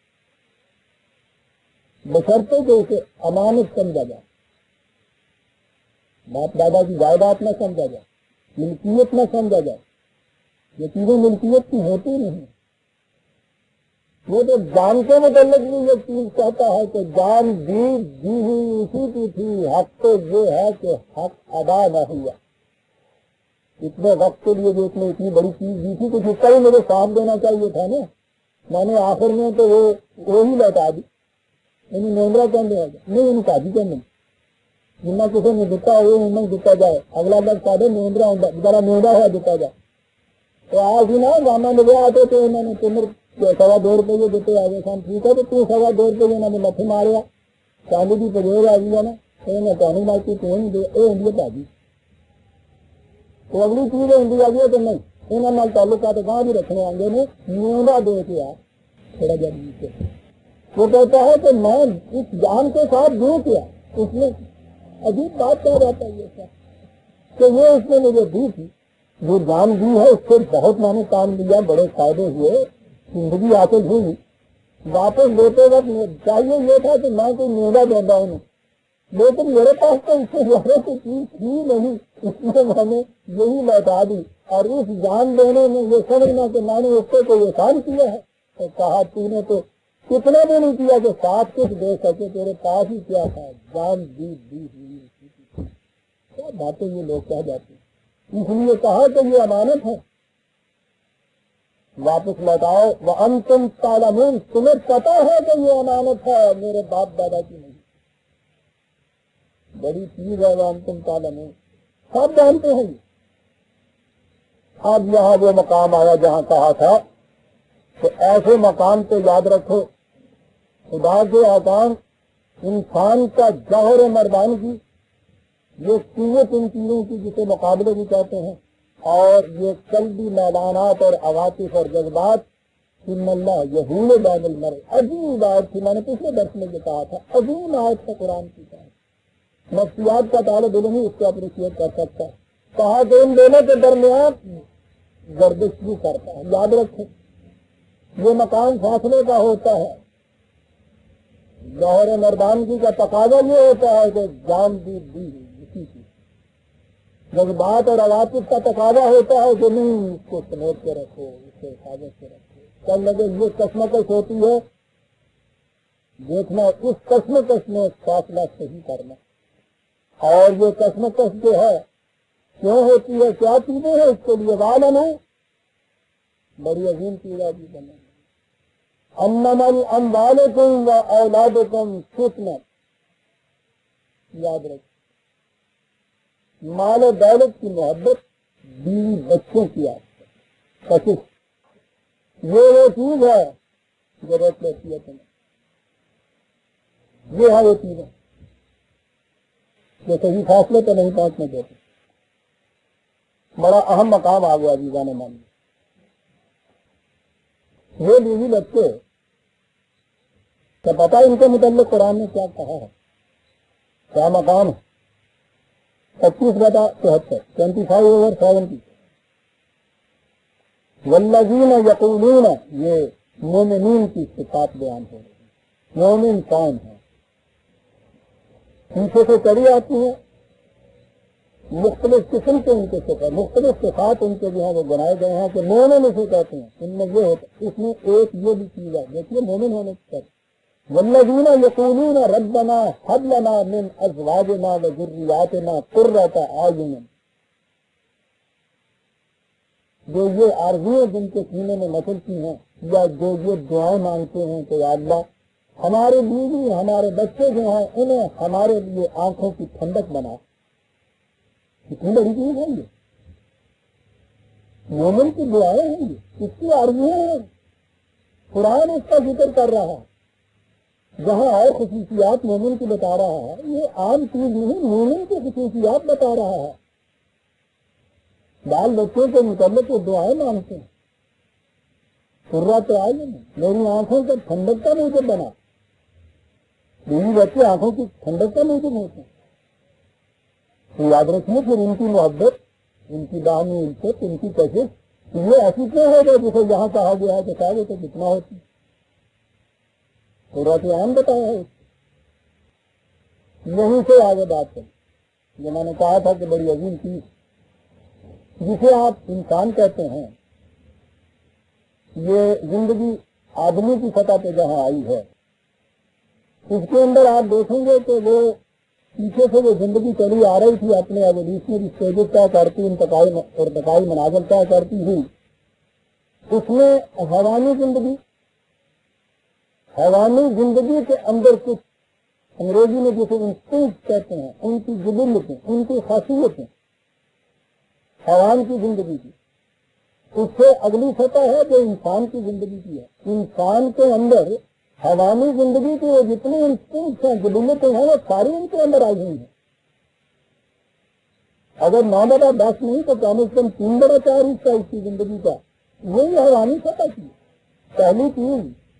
بشرطے کہ اسے امانت سمجھا جائے، باپ دادا کی جائیداد نہ سمجھا جائے، ملکیت نہ سمجھا جائے. یہ چیزیں ملکیت کی ہوتی نہیں. وہ تو جان کے متعلق بھی یہ چیز کہتا ہے کہ جان دی ہوئی اسی کی تھی، حق تو یہ ہے کہ حق ادا نہ ہوا. اتنے وقت کے لیے جو اس نے اتنی بڑی چیز دی تھی کچھ اس کا ہی مجھے ساتھ دینا چاہیے تھا نا. میں نے آخر میں تو وہی لوٹا دی. یعنی نوندرا کہنے لگا نہیں ان کا بھی کہنے جنا کسی نے دتا ہو نہیں دتا جائے اگلا لفظ کہہ نوندرا ذرا نوندرا ہوا دتا جائے. تو آج ہی نا گانا لگے آتے تھے انہوں نے تمہیں 2.25 روپئے دیتے آگے شام ٹھیک ہے تو 2.25 روپئے انہوں نے لت ماریا چاندی کی پجور آ گیا نا انہیں کہانی مارتی تو نہیں دے اے انڈیا پا گئی تو اگلی چیز ہے انڈیا گیا تو نہیں انہوں نے تعلقات کہاں بھی رکھنے آگے نے نیوندا دے کے آ تھوڑا جب وہ کہتا ہے کہ میں اس جان کے ساتھ دوں کیا. اس میں عجیب بات کہہ جاتا ہے یہ سب کہ وہ اس نے مجھے دی تھی جو جان دی ہے اس سے بہت میں نے کام لیا بڑے فائدے ہوئے زندگی حاصل ہوئی. واپس لیتے وقت چاہیے یہ تھا کہ میں کوئی نیوڈا دیتا ہوں لیکن میرے پاس تو اس سے زیادہ کوئی چیز تھی نہیں اس میں میں نے یہی لوٹا دی. اور اس جان دینے میں یہ سمجھنا کہ میں نے اس کو کوئی احسان کیا ہے تو کہا تو نے تو کتنا بھی نہیں کیا کہ ساتھ کچھ دے سکے تیرے پاس ہی کیا تھا جان دی ہوئی. کیا باتیں یہ لوگ کہہ جاتے ہیں. اس لیے کہا کہ یہ امانت ہے واپس لوٹاؤ. وَأَنْتُمْ تَعْلَمُونَ تمہیں پتا ہے کہ یہ امانت ہے میرے باپ دادا کی نہیں بڑی چیز ہے. وَأَنْتُمْ تَعْلَمُونَ سب جانتے ہیں. اب یہاں وہ مقام آیا جہاں کہا تھا تو ایسے مقام پہ یاد رکھو خدا کے احکام انسان کا جوہر مردانگی یہ قوت ان چیزوں کی جسے مقابلے بھی کہتے ہیں اور یہ قلبی میدانات اور عواطف اور جذبات ان اللہ یحول بین المرء. عظیم آیت تھی. میں نے پچھلے درس میں یہ کہا تھا عظیم آیت ہے قرآن کی بات. نفسیات کا طالب علم ہی اس کو اپریشیٹ کر سکتا ہے. کہا کہ ان دونوں کے درمیان گردش بھی کرتا ہے. یاد رکھیں یہ مقام فاصلے کا ہوتا ہے. ظاہر مردانگی کا تقاضا یہ ہوتا ہے کہ جان دی اسی کی. جذبات اور عواطف کا تقاضا ہوتا ہے کہ نہیں اس کو سمیٹ کے رکھو اس کو حفاظت سے رکھو. کل لگے یہ کشمکش ہوتی ہے دیکھنا اس کشمکش میں فاصلہ صحیح کرنا. اور یہ کشمکش جو ہے کیوں ہوتی ہے کیا چیزیں ہیں اس کے لیے غالب ہے بڑی عظیم چیز ہے بھی بنا. انما اموالکم و اولادکم فتنہ. یاد رکھ مال و دولت کی محبت بیوی بچوں کی کشش یہ وہ چیز ہے ضرورت لیتی ہے تمہیں. یہ ہے وہ چیزیں جو صحیح فاصلے پہ نہیں پہنچنے دیتے. بڑا اہم مقام آ گیا جیزان مان. یہ بیوی بچے تو پتا ان کے متعلق قرآن نے کیا کہا ہے کیا مقام ہے. 25/74 25/70 والذین یقولون یہ مومنین کی صفات بیان ہو رہی ہے. مومن کون ہے پیچھے سے چلی آتی ہیں مختلف قسم کے ان کے صفات مختلف صفات ان کے جو ہیں وہ بنائے گئے ہیں کہ مومن اسے کہتے ہیں. ان میں یہ ہوتا اس میں ایک یہ بھی چیز ہے دیکھیے مومن ہونے کی والذین یقولون ربنا هب لنا من ازواجنا وذریاتنا قرۃ اعین. جو یہ آرزویں جن کے سینے میں نسل کی ہیں یا جو یہ دعائیں مانگتے ہیں کہ یا اللہ ہمارے بیوی ہمارے بچے جو ہیں انہیں ہمارے لیے آنکھوں کی ٹھنڈک بنا. کتنی بڑی چیز ہے یہ. مومن کی دعائیں ہیں یہ، اس کی آرزویں ہیں. قرآن اس کا ذکر کر رہا ہے، جہاں اور خصوصیات مومن کی بتا رہا ہے، یہ عام چیز نہیں، مومن کی خصوصیات بتا رہا ہے. بال بچوں کے متعلق وہ دعائیں مانگتے ہیں. قرۃ اعین، میری آنکھوں سے ٹھنڈک کا موجب بنا. بیوی بچے آنکھوں کی ٹھنڈک کا موجب ہوتے ہیں. تو یاد رکھیں پھر ان کی محبت، ان کی باہمی الفت، ان کی کشش یہ ایسی کیوں ہو گئی جسے یہاں کہا گیا ہے کہ چاہے تو کتنا ہوتی. قرۃ اعین بتایا ہے. یہیں سے آگے بات کریں جو میں نے کہا تھا کہ بڑی عظیم چیز جسے آپ انسان کہتے ہیں، یہ زندگی آدمی کی سطح پہ جہاں آئی ہے، اس کے اندر آپ دیکھیں گے کہ وہ پیچھے سے وہ زندگی چلی آ رہی تھی، اپنے ایوولوشنری اسٹیجز طے کرتی، ارتقائی منازل طے کرتی ہوئی. اس میں حیوانی زندگی کے اندر کچھ انگریزی میں جسے انسٹنکٹ کہتے ہیں، ان کی جبلتیں، ان کی خاصیتیں حیوان کی زندگی کی. اس سے اگلی سطح ہے جو انسان کی زندگی کی ہے. انسان کے اندر حیوانی زندگی کی وہ جتنی انسٹنکٹس ہیں، جبلتیں ہیں، وہ ساری ان کے اندر آئی ہوئی ہیں. اگر 9/10 نہیں تو کم از کم 3/4 حصہ اس کی زندگی کا یہی حیوانی سطح کی. پہلی چیز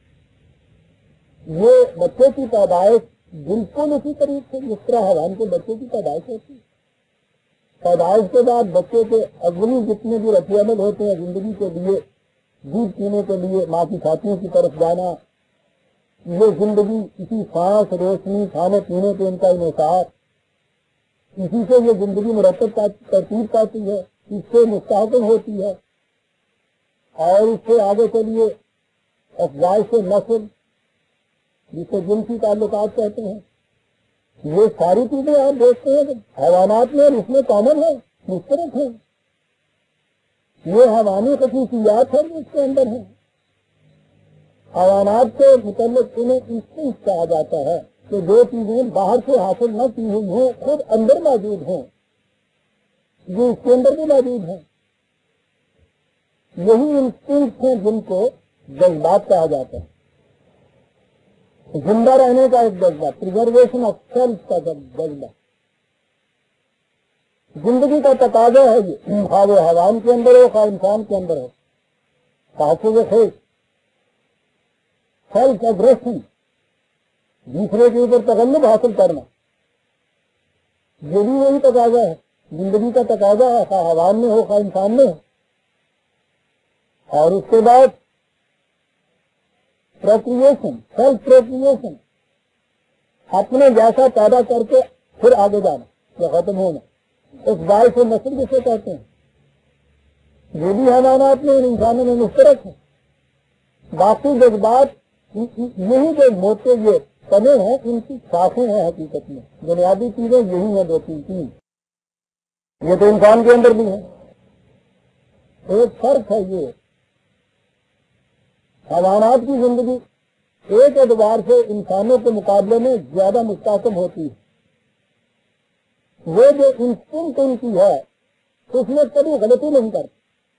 یہ بچے کی پیدائش بالکل اسی طریقے سے جس طرح حیوان کے بچے کی پیدائش ہوتی ہے. پیدائش کے بعد بچے کے اگلی جتنے بھی رد عمل ہوتے ہیں زندگی کے لیے، دودھ پینے کے لیے ماں کی چھاتیوں کی طرف جانا، یہ زندگی اسی سانس، روشنی، کھانے پینے کے ان کا انحصار، اسی سے یہ زندگی مرتب ترتیب پاتی ہے، اس سے مستحکم ہوتی ہے. اور اس سے آگے چلیے افزائش نسل جسے جنسی تعلقات کہتے ہیں. یہ ساری چیزیں آپ دیکھتے ہیں کہ حیوانات میں اور اس میں کامن ہے، مشترک ہیں. یہ حیوانی خصوصیات ہیں جو اس کے اندر ہیں. حیوانات کے متعلق انہیں انسٹنکٹ کہا جاتا ہے کہ جو چیزیں باہر سے حاصل نہ کی ہوئی ہوں خود اندر موجود ہوں، یہ اس کے اندر بھی موجود ہیں. یہی انسٹنکٹ ہیں جن کو جذبات کہا جاتا ہے. زندہ رہنے کا ایک جذبہ، پریزرویشن آف سیلف کا جذبہ، زندگی کا تقاضا ہے. یہ خواہ وہ حیوان کے اندر ہو، خواہ انسان کے اندر ہو. تحفظ خود، سیلف ایگریشن، دوسرے کے اوپر تغلب حاصل کرنا، یہ بھی وہی تقاضا ہے، زندگی کا تقاضا ہے، خواہ حیوان میں ہو خواہ انسان میں ہو. اور اس کے بعد پروکریشن، سیلف پروکریشن، اپنے جیسا پیدا کر کے پھر آگے جانا یا ختم ہونا، اس بال سے نسل جسے کہتے ہیں. یہ بھی حیوانات میں اور انسانوں میں مشترک ہے. باقی جذبات یہی جو موٹے یہ تنے ہیں ان کی شاخیں ہیں. حقیقت میں بنیادی چیزیں یہی ہیں، 2-3 چیز. یہ تو انسان کے اندر بھی ہے. ایک فرق ہے، یہ حیوانات کی زندگی ایک اعتبار سے انسانوں کے مقابلے میں زیادہ مستحکم ہوتی ہے. وہ جو انسٹنکٹ ان کی ہے اس میں کبھی غلطی نہیں کرتی.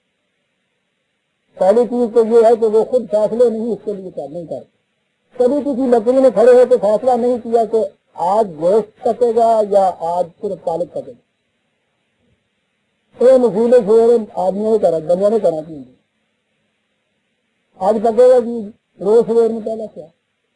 پہلی چیز تو یہ ہے کہ وہ خود فیصلے نہیں اس کے لیے نہیں کرتے. کبھی کسی لکڑی میں کھڑے ہو کے فیصلہ نہیں کیا کہ آج گوشت پکے گا یا آج صرف پالک پکے گا. تو نصیلے شعر آدمیوں نے دنیا نے کرنا چاہیے. آج پکے گا جی روز سویر میں پہلا کیا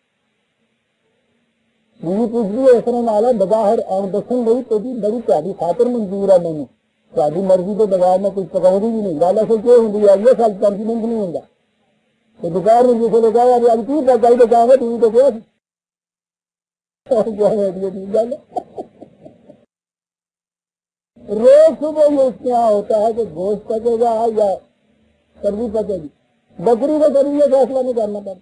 مجھے کچھ بھی اس طرح نالا بظاہر دسن گئی تو بھی بڑی پیاری خاطر منظور ہے. میں نے تاری مرضی کے بغیر میں کچھ پکاؤں بھی نہیں. گالا سے کیوں ہوں یہ سال کانفیڈنس نہیں ہوں گا تو دوپہر میں جسے لگایا ابھی کی پکائی بچاؤں گا تم تو کیا روز صبح یہ اس کے یہاں ہوتا ہے کہ گوشت پکے گا یا سبزی پکے گی. بکری کو کبھی یہ فیصلہ نہیں کرنا پڑتا،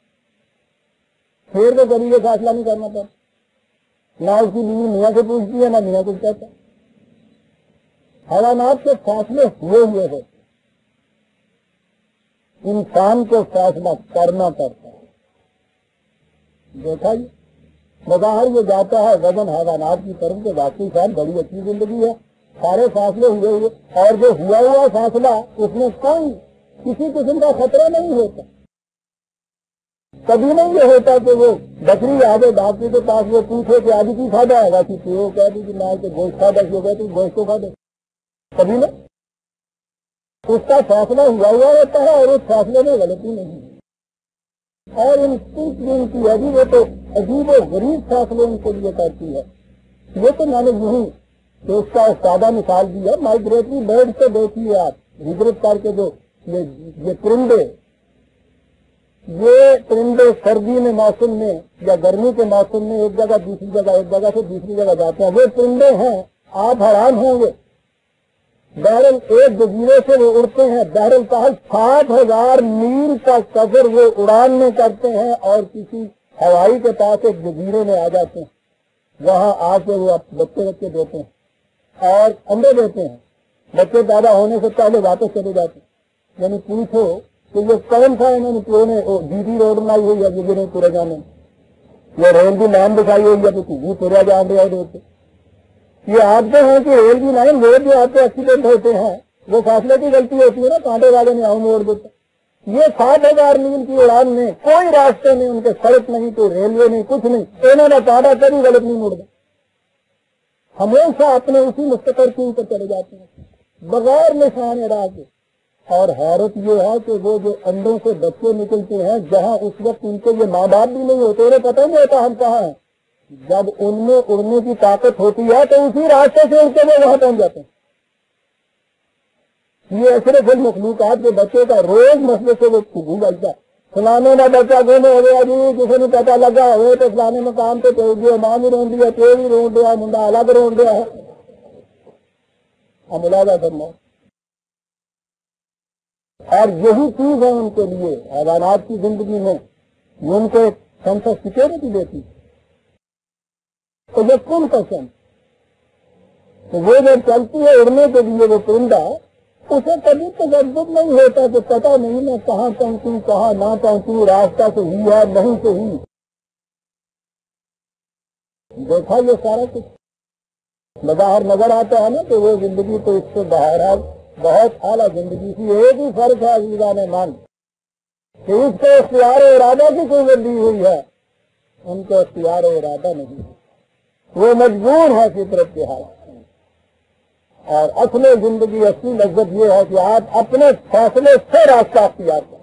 شیر کو کبھی یہ فیصلہ نہیں کرنا پڑتا. نہ اس کی بیوی میاں سے پوچھتی ہے نہ میاں کچھ کہتا. حیوانات کے فیصلے ہوئے ہوتے، انسان کو فیصلہ کرنا پڑتا ہے. देखा ये बज़ाहिर ये जाता है वजन हैवानात की तरफ के वाकई साहब बड़ी अच्छी जिंदगी है, सारे फासले हुए और जो हुआ फासला उसमें कोई किसी किस्म का खतरा नहीं होता। कभी नहीं ये होता कि वो बकरी आ गए डॉक्टर के पास, वो पूछे कि आज की खादा है कि वो कह दी कि मैं तो गोश्त खा दे, वो कहती गोश्त को खा दे, कभी नहीं। उसका फैसला हुआ होता है और उस फैसले में गलती नहीं है। और इनकी अभी वो तो अजीब और गरीब फैसले उनके लिए करती है। ये तो मैंने यही कि उसका सादा मिसाल दी है। माइग्रेटरी बर्ड से देखिए आप, हिजरत करके जो ये परिंदे सर्दी में मौसम में या गर्मी के मौसम में एक जगह दूसरी जगह, एक जगह से दूसरी जगह जाते हैं, वो परिंदे हैं, आप हैरान होंगे। बहरल एक जजीरे से वो उड़ते हैं, बहरल कहल 60,000 मील का सफर वो उड़ान में करते हैं और किसी हवाई के पास एक जजीरे में आ जाते हैं। वहां आके वो बच्चे देते हैं और अंडे देते हैं। बच्चे पैदा होने से पहले वापस चले जाते हैं। यानी पूछो तो ये कौन सा इन्होंने जीटी रोड बनाई हुई है जिन्हें पूरे जाने, ये रेल की लाइन दिखाई हुई है तो भी पूरा जान रहे होते। ये आते हैं कि रेल की लाइन रोड जो आते एक्सीडेंट होते हैं वो फासले की गलती होती है ना, कांटे वाले ने आऊं मोड़ देता। ये 60,000 मील की उड़ान में कोई रास्ते नहीं, उनके सड़क नहीं, कोई रेलवे नहीं, कुछ नहीं, इन्होंने कांटा कभी गलत नहीं मोड़ दिया। हमेशा अपने उसी मुस्तकर के ऊपर चले जाते हैं बगैर निशान राह के। और हैरत ये है कि वो जो अंडों से बच्चे निकलते हैं, जहां उस वक्त उनके ये माँ बाप भी नहीं होते, उन्हें पता नहीं होता हम कहाँ हैं। जब उनमें उड़ने की ताकत होती है तो उसी रास्ते से उड़ते हुए वहां पहुंच जाते हैं। ये अशरफुल मखलूकात के बच्चे का रोज मसले से वो घूम जाता है। फलाने का बच्चा गुम हो गया जी, किसी ने पता लगा हो तो फलाने मकाम पे पहुंच गया, मां भी रोन दिया, प्यो भी रोन दिया, मुंडा अलग रोन दिया है। मुलाजा करना और यही चीज है उनके लिए हैवानात की जिंदगी में, ये उनको एक सेंस ऑफ सिक्योरिटी देती। तो ये कौन सा सेंस, तो वो जब चलती है उड़ने के लिए वो परिंदा, उसे कभी तजद्दुद नहीं होता कि पता नहीं मैं कहाँ पहुंचूं कहाँ ना पहुंचूं, रास्ता सही है नहीं सही। देखा ये सारा कुछ बाहर नजर आता है ना, तो वो जिंदगी तो इससे बाहर बहुत आला जिंदगी थी। एक ही फर्क है अजीजा ने मान कि उसको इख्तियार इरादा की कुव्वत दी हुई है, उनको इख्तियार इरादा नहीं, वो मजबूर है फितरत के हाथ। और असली जिंदगी असली लज्जत ये है कि आप अपने फैसले से रास्ता अख्तियार करें।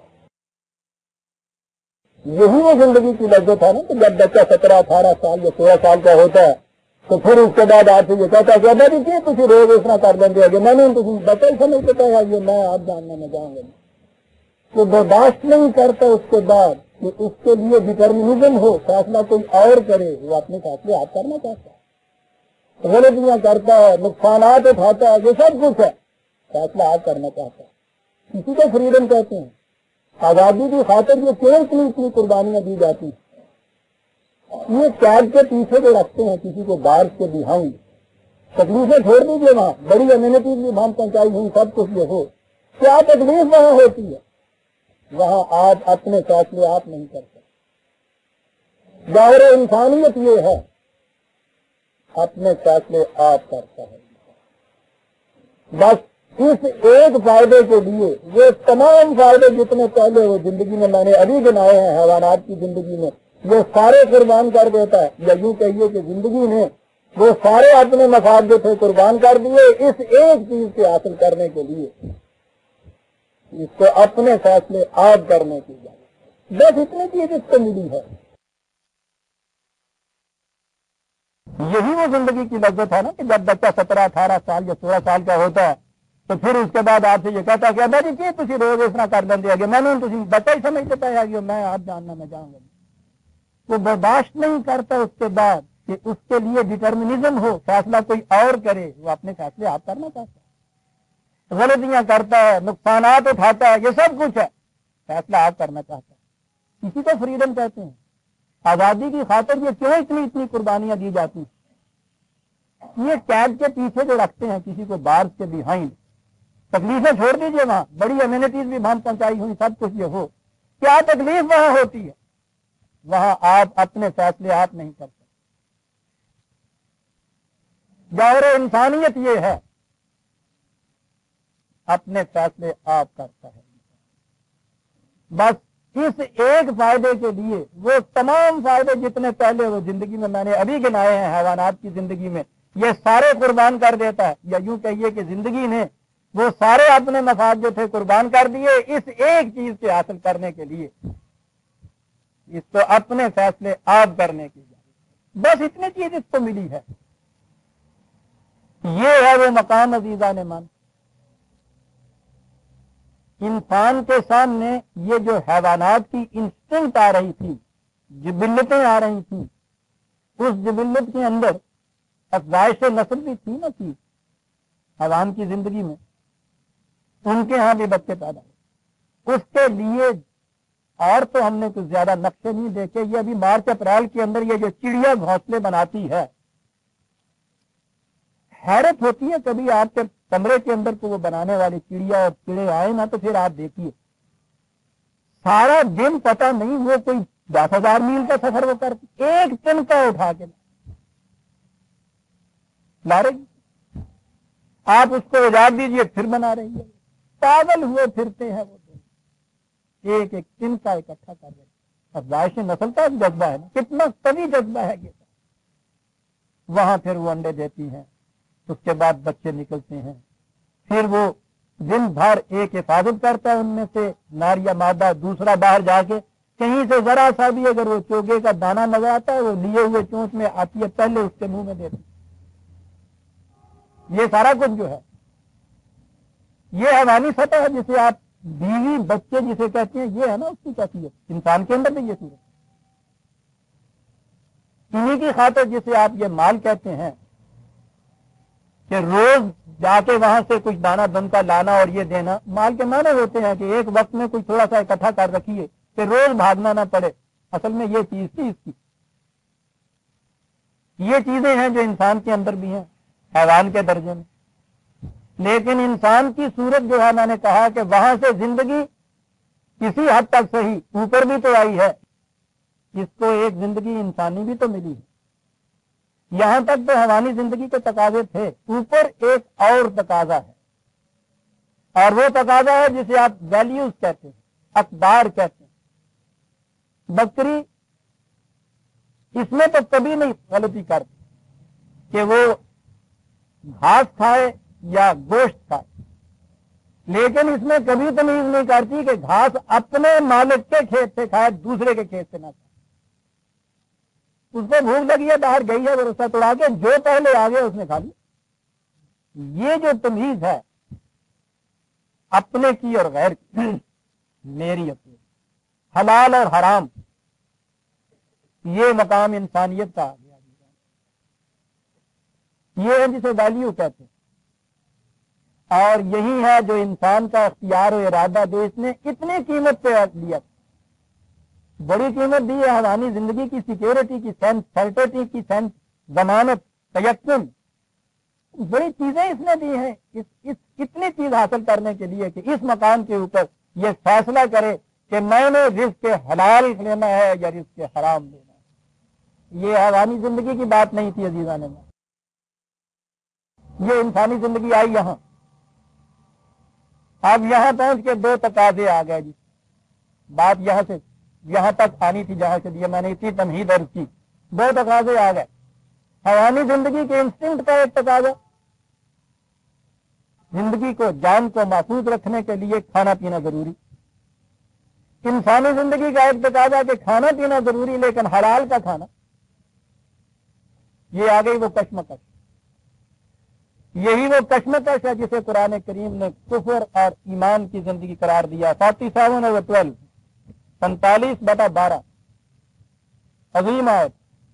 यही वो जिंदगी की लज्जत है ना। तो जब बच्चा 17-18 साल या 16 साल का होता है तो फिर उसके बाद आपसे ये कहता है कि अभी की तुम रोज इतना कर देंगे, मैंने तुम बच्चे समझ के कहा ये मैं आप जानने में जाऊंगा। तो बर्दाश्त नहीं करता उसके बाद कि उसके लिए डिटर्मिनिज्म हो, फैसला कोई और करे, वो अपने फैसले आप करना चाहता है, गलतियां करता है, नुकसानात उठाता है, ये सब कुछ है, फैसला आप करना चाहता है। इसी को फ्रीडम कहते हैं। आजादी की खातिर ये क्यों इतनी कुर्बानियां दी जाती हैं। ये कैद के पीछे जो रखते हैं किसी को बार्स के बिहाइंड, तकलीफें छोड़ दीजिए, वहां बड़ी अम्यूनिटीज भी वहां पहुंचाई हुई, सब कुछ ये हो, क्या तकलीफ वहां होती है। वहां आप अपने फैसले आप नहीं करते। जाहिर इंसानियत ये है, अपने फैसले आप करता है। बस इस एक फायदे के लिए वो तमाम फायदे जितने पहले वो जिंदगी में मैंने अभी गिनाए हैं हैवानात की जिंदगी में, वो सारे कुर्बान कर देता है। या यूं कहिए कि जिंदगी में वो सारे अपने मफाद जो थे कुर्बान कर दिए इस एक चीज से हासिल करने के लिए, इसको अपने फैसले आप करने की इजाजत। बस इतनी चीज इसको मिली है। यही वो जिंदगी की लज्जत है ना कि जब बच्चा 17-18 साल या 16 साल का होता है तो फिर उसके बाद आपसे ये कहता है कि अभी की तुम रोज इतना कर देंगे, मैंने बच्चा ही समझते पाया मैं आप जानना मैं जाऊंगा। वो बर्दाश्त नहीं करता उसके बाद कि उसके लिए डिटर्मिनिज्म हो, फैसला कोई और करे, वो अपने फैसले आप करना चाहता है, गलतियां करता है, नुकसानात उठाता है, ये सब कुछ है, फैसला आप करना चाहता है। इसी को फ्रीडम कहते हैं। आजादी की खातिर ये क्यों इतनी कुर्बानियां दी जाती हैं। ये कैद के पीछे जो रखते हैं किसी को बार्स के बिहाइंड, तकलीफें छोड़ दीजिए, वहां बड़ी अम्यूनिटीज भी वहां पहुंचाई हुई, सब कुछ ये हो, क्या तकलीफ वहां होती है। وہاں آپ اپنے فیصلے آپ نہیں کر سکتے. جوہر انسانیت یہ ہے اپنے فیصلے آپ کرتا ہے. بس اس ایک فائدے کے لیے وہ تمام فائدے جتنے پہلے وہ زندگی میں نے ابھی گنائے ہیں حیوانات کی زندگی میں، یہ سارے قربان کر دیتا ہے. یا یوں کہیے کہ زندگی نے وہ سارے اپنے مفاد جو تھے قربان کر دیے اس ایک چیز سے حاصل کرنے کے لیے. اس کو اپنے فیصلے آپ کرنے کی بس اتنی چیز اس کو ملی ہے. یہ ہے وہ مقام عزیزان مان. انسان کے سامنے یہ جو حیوانات کی انسٹنکٹ آ رہی تھی، جبلتیں آ رہی تھیں، اس جبلت کے اندر افزائش نسل بھی تھی نا تھی حیوان کی زندگی میں. ان کے ہاں بھی بچے پیدا ہوئے. اس کے لیے اور تو ہم نے کچھ زیادہ نقشے نہیں دیکھے. یہ ابھی مارچ اپریل کے اندر یہ جو چڑیا گھونسلے بناتی ہے، حیرت ہوتی ہے کبھی آپ کے کمرے کے اندر کو وہ بنانے والی چڑیا اور چڑے آئے نا تو پھر آپ دیکھیے سارا دن پتہ نہیں وہ کوئی 10,000 میل کا سفر وہ کرتی، ایک تنکا اٹھا کے لا رہی. آپ اس کو اجازت دیجیے پھر بنا رہی ہے. پاگل ہوئے پھرتے ہیں وہ ایک ایک تنکا اکٹھا کر رہے. افزائش نسل کا جذبہ ہے نا، کتنا قوی جذبہ ہے یہ. وہاں پھر وہ انڈے دیتی ہیں، اس کے بعد بچے نکلتے ہیں، پھر وہ دن بھر ایک حفاظت کرتا ہے ان میں سے نر یا مادہ، دوسرا باہر جا کے کہیں سے ذرا سا بھی اگر وہ چوگے کا دانہ نظر آتا ہے وہ لیے ہوئے چونچ میں آتی ہے، پہلے اس کے منہ میں دیتی. یہ سارا کچھ جو ہے یہ حیوانی سطح ہے جسے آپ بیوی بچے جسے کہتے ہیں یہ ہے نا اس کی کیفیت. انسان کے اندر بھی یہ صورت. انہیں کی خاطر جسے آپ یہ مال کہتے ہیں کہ روز جا کے وہاں سے کچھ دانہ دن کا لانا اور یہ دینا، مال کے معنی ہوتے ہیں کہ ایک وقت میں کچھ تھوڑا سا اکٹھا کر رکھیے کہ روز بھاگنا نہ پڑے. اصل میں یہ چیز تھی اس کی. یہ چیزیں ہیں جو انسان کے اندر بھی ہیں حیوان کے درجے میں. لیکن انسان کی صورت جو ہے میں نے کہا کہ وہاں سے زندگی کسی حد تک صحیح اوپر بھی تو آئی ہے. اس کو ایک زندگی انسانی بھی تو ملی ہے. یہاں تک تو حیوانی زندگی کے تقاضے تھے، اوپر ایک اور تقاضا ہے اور وہ تقاضا ہے جسے آپ ویلیوز کہتے ہیں، اقدار کہتے ہیں. بکری اس میں تو کبھی نہیں غلطی کرتی کہ وہ گھاس کھائے یا گوشت کھائے، لیکن اس میں کبھی تمیز نہیں کرتی کہ گھاس اپنے مالک کے کھیت سے کھائے دوسرے کے کھیت سے نہ کھائے. اس کو بھوک لگی ہے باہر گئی ہے وہ رسا توڑا کے جو پہلے آ گیا اس نے کھا لی. یہ جو تمیز ہے اپنے کی اور غیر کی، میری اپنی، حلال اور حرام، یہ مقام انسانیت کا آ گیا. یہ ہے جسے ویلیو کہتے ہیں. اور یہی ہے جو انسان کا اختیار و ارادہ جو اس نے اتنی قیمت پہ لیا، بڑی قیمت دی ہے حیوانی زندگی کی، سیکیورٹی کی، سیکورٹی کی، ضمانت، تیقن، بڑی چیزیں اس نے دی ہیں اتنی چیز حاصل کرنے کے لیے کہ اس مقام کے اوپر یہ فیصلہ کرے کہ میں نے رزق حلال لینا ہے یا رزق حرام لینا ہے. یہ حیوانی زندگی کی بات نہیں تھی عزیزان میں، یہ انسانی زندگی آئی یہاں. اب یہاں پہنچ کے دو تقاضے آ گئے. جی بات یہاں سے یہاں تک آنی تھی جہاں سے میں نے اتنی تمہید عرض کی. دو تقاضے آ گئے. حیوانی زندگی کے انسٹنکٹ کا ایک تقاضا، زندگی کو، جان کو محفوظ رکھنے کے لیے کھانا پینا ضروری. انسانی زندگی کا ایک تقاضا کہ کھانا پینا ضروری لیکن حلال کا کھانا. یہ آ گئی وہ کشمکش. یہی وہ کشمکش ہے جسے قرآن کریم نے کفر اور ایمان کی زندگی قرار دیا. 47/12 45/12 عظیم آیت.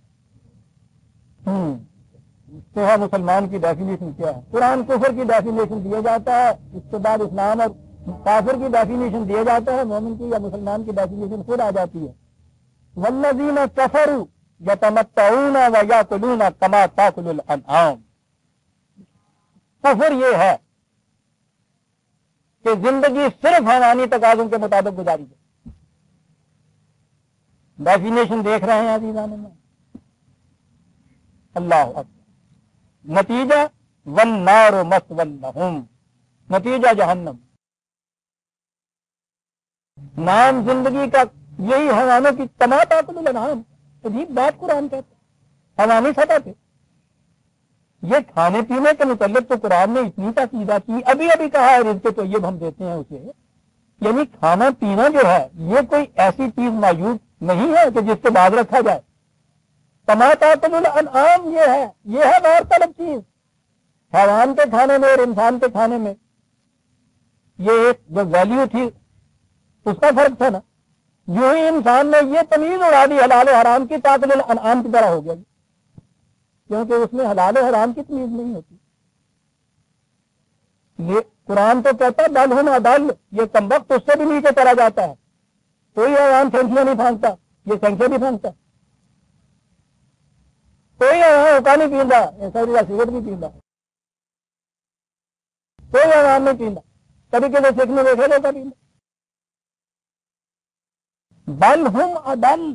تو ہے مسلمان کی ڈیفینیشن کیا ہے؟ قرآن کفر کی ڈیفینیشن دیا جاتا ہے، اس کے بعد اسلام اور کافر کی ڈیفینیشن دیا جاتا ہے، مومن کی یا مسلمان کی ڈیفینیشن خود آ جاتی ہے. والذین کفروا یتمتعون ویاکلون کما تاکل الانعام. کفر یہ ہے کہ زندگی صرف حیوانی تقاضوں کے مطابق گزاری ہے. ڈیفینیشن دیکھ رہے ہیں عزیزان میں، اللہ اکبر، نتیجہ والنار مثوی لہم، نتیجہ جہنم۔ نام زندگی کا یہی حیوانوں کی تمام تاکل الانعام، عجیب بات قرآن کہتے ہیں، حیوانی سطح پہ یہ کھانے پینے کے متعلق تو قرآن نے اتنی تاکیدات کی، ابھی ابھی کہا ہے رزق طیب ہم دیتے ہیں اسے، یعنی کھانا پینا جو ہے یہ کوئی ایسی چیز موجود نہیں ہے کہ جس کو باز رکھا جائے۔ تمام تاکل الانعام یہ ہے غیر طلب چیز، حیوان کے کھانے میں اور انسان کے کھانے میں یہ ایک جو ویلیو تھی اس کا فرق تھا نا، یوں ہی انسان نے یہ تمیز اڑا دی حلال و حرام کی، تاکل الانعام کی طرح ہو گیا، کیونکہ اس میں حلال و حرام کی تمیز نہیں ہوتی۔ یہ قرآن تو کہتا ہے بل ہم اضل، یہ کمبخت اس سے بھی نیچے چلا جاتا ہے، کوئی حیوان سینکیاں نہیں پھینکتا، یہ سینکیاں بھی پھینکتا، کوئی حیوان ہوکا نہیں پیندا، سگریٹ بھی پیندا، کوئی حیوان نہیں پیندا، کبھی کبھی سیکھنے دیکھے گا کبھی بل ہم اضل،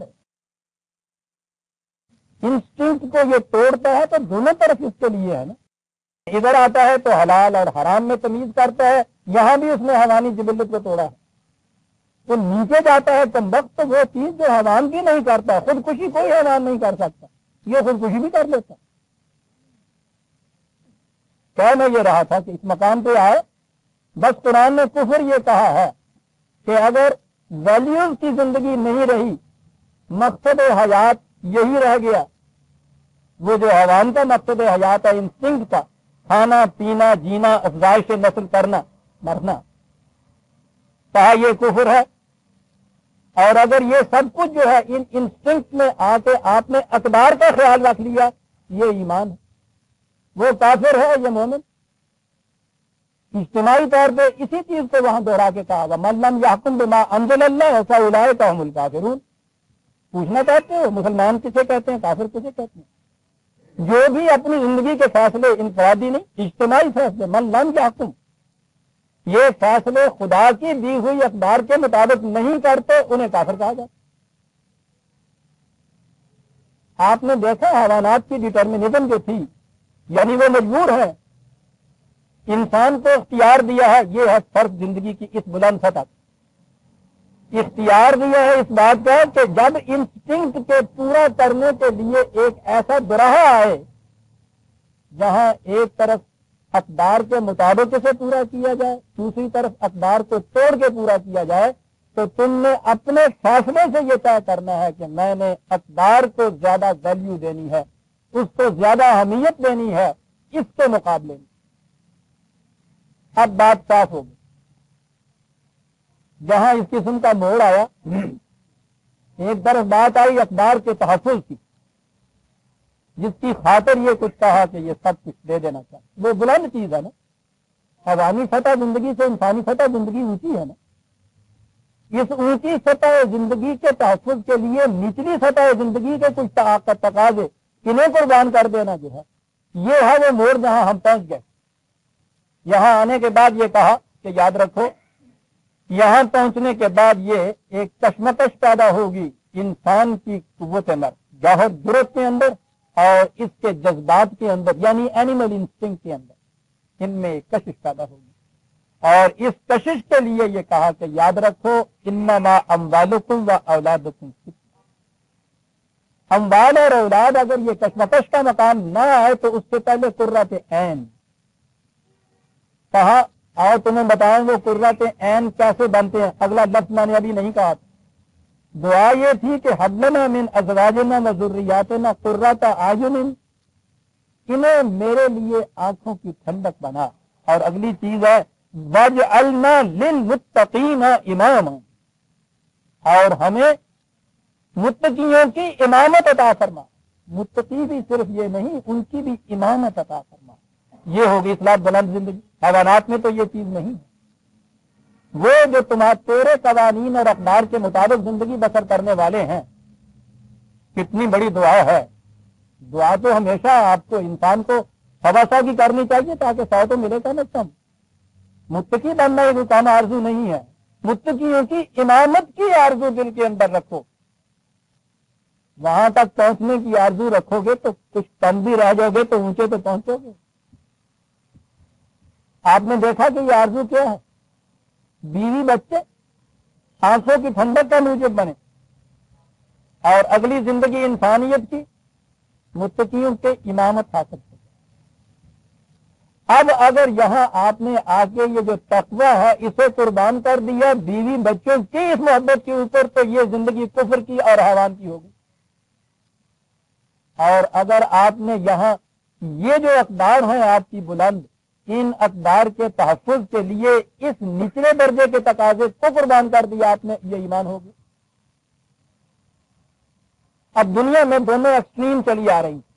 انسٹنکٹ کو یہ توڑتا ہے تو دونوں طرف اس کے لیے ہے نا، ادھر آتا ہے تو حلال اور حرام میں تمیز کرتا ہے، یہاں بھی اس نے حیوانی جبلت کو توڑا ہے، تو نیچے جاتا ہے کمبخت تو وہ چیز جو حیوان کی نہیں کرتا، خودکشی کوئی حیوان نہیں کر سکتا، یہ خودکشی بھی کر لیتا۔ کہہ میں یہ رہا تھا کہ اس مقام پہ آئے، بس قرآن نے کفر یہ کہا ہے کہ اگر ویلیوز کی زندگی نہیں رہی، مقصد حیات یہی رہ گیا، وہ جو حیوان کا مقصد حیات ہے انسٹنکٹ کا، کھانا پینا جینا افزائش نسل کرنا مرنا، کہا یہ کفر ہے۔ اور اگر یہ سب کچھ جو ہے ان انسٹنکٹ میں آ کے آپ نے اقدار کا خیال رکھ لیا، یہ ایمان ہے، وہ کافر ہے یہ مومن۔ اجتماعی طور پہ اسی چیز کو وہاں دوہرا کے کہا گا من لم یحکم بما انزل اللہ فاولئک هم الکافرون۔ پوچھنا چاہتے ہو مسلمان کسے کہتے ہیں، کافر کسے کہتے ہیں؟ جو بھی اپنی زندگی کے فیصلے انفرادی نہیں اجتماعی فیصلے، من لم یحکم، یہ فیصلے خدا کی دی ہوئی اقدار کے مطابق نہیں کرتے انہیں کافر کہا جاتا۔ آپ نے دیکھا حیوانات کی ڈٹرمنزم جو تھی، یعنی وہ مجبور ہے، انسان کو اختیار دیا ہے، یہ ہے فرق زندگی کی اس بلند سطح، اختیار دیا ہے اس بات کا کہ جب انسٹنکٹ کے پورا کرنے کے لیے ایک ایسا براہ آئے جہاں ایک طرف اقدار کے مطابق اسے پورا کیا جائے، دوسری طرف اقدار کو توڑ کے پورا کیا جائے، تو تم نے اپنے فیصلے سے یہ طے کرنا ہے کہ میں نے اقدار کو زیادہ ویلیو دینی ہے، اس کو زیادہ اہمیت دینی ہے اس کے مقابلے میں۔ اب بات صاف ہوگی، جہاں اس قسم کا موڑ آیا، ایک طرف بات آئی اقدار کے تحفظ کی، جس کی خاطر یہ کچھ کہا کہ یہ سب کچھ دے دینا چاہیے، وہ بلند چیز ہے نا، حیوانی سطح زندگی سے انسانی سطح زندگی اونچی ہے نا، اس اونچی سطح زندگی کے تحفظ کے لیے نچلی سطح زندگی کے کچھ تقاضے کنہیں قربان کر دینا جو ہے، یہ ہے وہ موڑ جہاں ہم پہنچ گئے۔ یہاں آنے کے بعد یہ کہا کہ یاد رکھو، یہاں پہنچنے کے بعد یہ ایک کشمکش پیدا ہوگی انسان کی قوت نر جوہر جرت کے اندر اور اس کے جذبات کے اندر، یعنی اینیمل انسٹنکٹ کے اندر، ان میں ایک کشش پیدا ہوگی، اور اس کشش کے لیے یہ کہا کہ یاد رکھو انما اموالکم و اولادکم فتنہ، اموال اور اولاد اگر یہ کشمکش کا مقام نہ آئے تو اس سے پہلے قرۃ عین کہا، اور تمہیں بتاؤں وہ قرۃ عین کیسے بنتے ہیں، اگلا لفظ میں نے ابھی نہیں کہا تھا۔ دعا یہ تھی کہ حب لنا من ازواجنا و ذریاتنا قرۃ اعین، انہیں میرے لیے آنکھوں کی ٹھنڈک بنا، اور اگلی چیز ہے وجعلنا للمتقین اماما، اور ہمیں متقیوں کی امامت عطا فرما، متقی بھی صرف یہ نہیں ان کی بھی امامت عطا فرما، یہ ہوگی اصلاح بلند زندگی۔ حیوانات میں تو یہ چیز نہیں، وہ جو تیرے قوانین اور اقدار کے مطابق زندگی بسر کرنے والے ہیں، کتنی بڑی دعا ہے۔ دعا تو ہمیشہ آپ کو انسان کو سوا سو کی کرنی چاہیے تاکہ 100 تو ملے کم از کم۔ متقی بننا یہ کوئی کام آرزو نہیں ہے، متقیوں کی امامت کی آرزو دل کے اندر رکھو، وہاں تک پہنچنے کی آرزو رکھو گے تو کچھ کم بھی رہ جاؤ گے تو اونچے تو پہنچو گے. آپ نے دیکھا کہ یہ آرزو کیا ہے؟ بیوی بچے آنکھوں کی ٹھنڈک کا موجب بنے اور اگلی زندگی انسانیت کی متقیوں کے امامت حاصل کرے. اب اگر یہاں آپ نے آ کے یہ جو تقوی ہے اسے قربان کر دیا بیوی بچوں کی اس محبت کے اوپر تو یہ زندگی کفر کی اور حیوان کی ہوگی. اور اگر آپ نے یہاں یہ جو اقدار ہیں آپ کی بلند، ان اقدار کے تحفظ کے لیے اس نچلے درجے کے تقاضے کو قربان کر دیا آپ نے، یہ ایمان ہوگی. اب دنیا میں دونوں ایکسٹریم چلی آ رہی ہیں.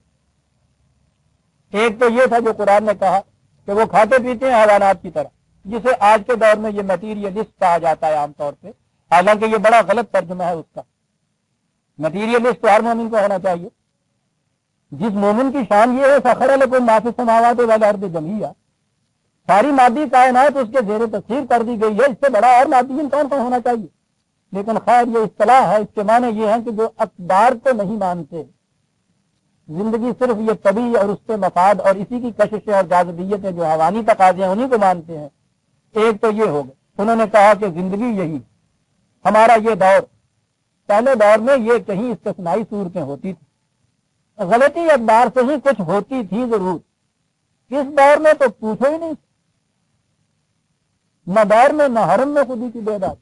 ایک تو یہ تھا جو قرآن نے کہا کہ وہ کھاتے پیتے ہیں حیوانات کی طرح، جسے آج کے دور میں یہ میٹیریلسٹ کہا جاتا ہے عام طور پہ، حالانکہ یہ بڑا غلط ترجمہ ہے اس کا. میٹیریلسٹ تو ہر مومن کو ہونا چاہیے. جس مومن کی شان یہ ہے فخر لکم ما فی السماوات والارض جمیعا، ساری مادی کائنات اس کے زیر تسخیر کر دی گئی ہے، اس سے بڑا اور مادی انسان کو ہونا چاہیے. لیکن خیر یہ اصطلاح ہے، اس کے معنی یہ ہے کہ جو اقدار کو نہیں مانتے، زندگی صرف یہ طبی اور اس کے مفاد اور اسی کی کشش اور جاذبیت ہے جو حیوانی تقاضے ہیں انہیں کو مانتے ہیں. ایک تو یہ ہو گئے، انہوں نے کہا کہ زندگی یہی ہمارا یہ دور، پہلے دور میں یہ کہیں استثنائی صورتیں ہوتی تھی، غلطی اقدار سے ہی کچھ ہوتی تھی ضرور. اس دور میں تو پوچھو ہی نہیں، نہ دور میں نہ حرم میں خودی کی بیداری.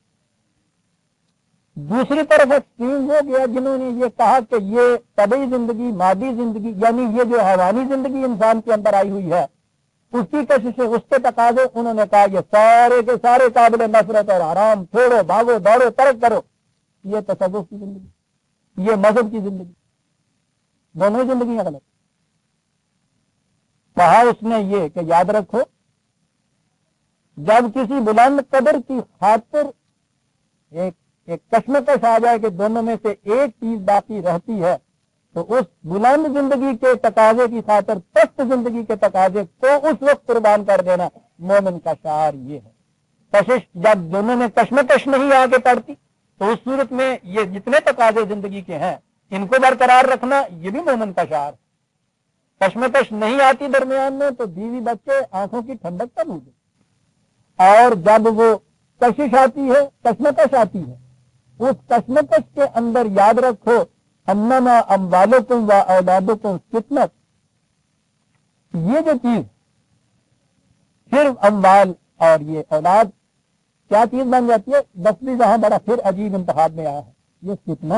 دوسری طرف ایکسٹریم ہو گیا جنہوں نے یہ کہا کہ یہ طبعی زندگی، مادی زندگی، یعنی یہ جو حیوانی زندگی انسان کے اندر آئی ہوئی ہے اس کی کشش، اس کے تقاضے، انہوں نے کہا یہ سارے کے سارے قابل نفرت اور حرام، چھوڑو، بھاگو، دوڑو، ترک کرو. یہ تصوف کی زندگی، یہ مذہب کی زندگی، دونوں زندگیاں غلط. کہا اس نے یہ کہ یاد رکھو جب کسی بلند قدر کی خاطر ایک کشمکش آ جائے کہ دونوں میں سے ایک چیز باقی رہتی ہے تو اس بلند زندگی کے تقاضے کی خاطر پست زندگی کے تقاضے کو اس وقت قربان کر دینا مومن کا شعار یہ ہے. کشش جب دونوں میں کشمکش نہیں آگے پڑتی تو اس صورت میں یہ جتنے تقاضے زندگی کے ہیں ان کو برقرار رکھنا یہ بھی مومن کا شعار ہے. کشمکش نہیں آتی درمیان میں تو بیوی بچے آنکھوں کی ٹھنڈک کا موجود. اور جب وہ کشش آتی ہے، کشمکش آتی ہے، اس کشمکش کے اندر یاد رکھو انما اموالکم و اولادکم فتنہ. یہ جو چیز صرف اموال اور یہ اولاد کیا چیز بن جاتی ہے، بس بھی وہاں بڑا پھر عجیب انتخاب میں آیا ہے، یہ فتنہ.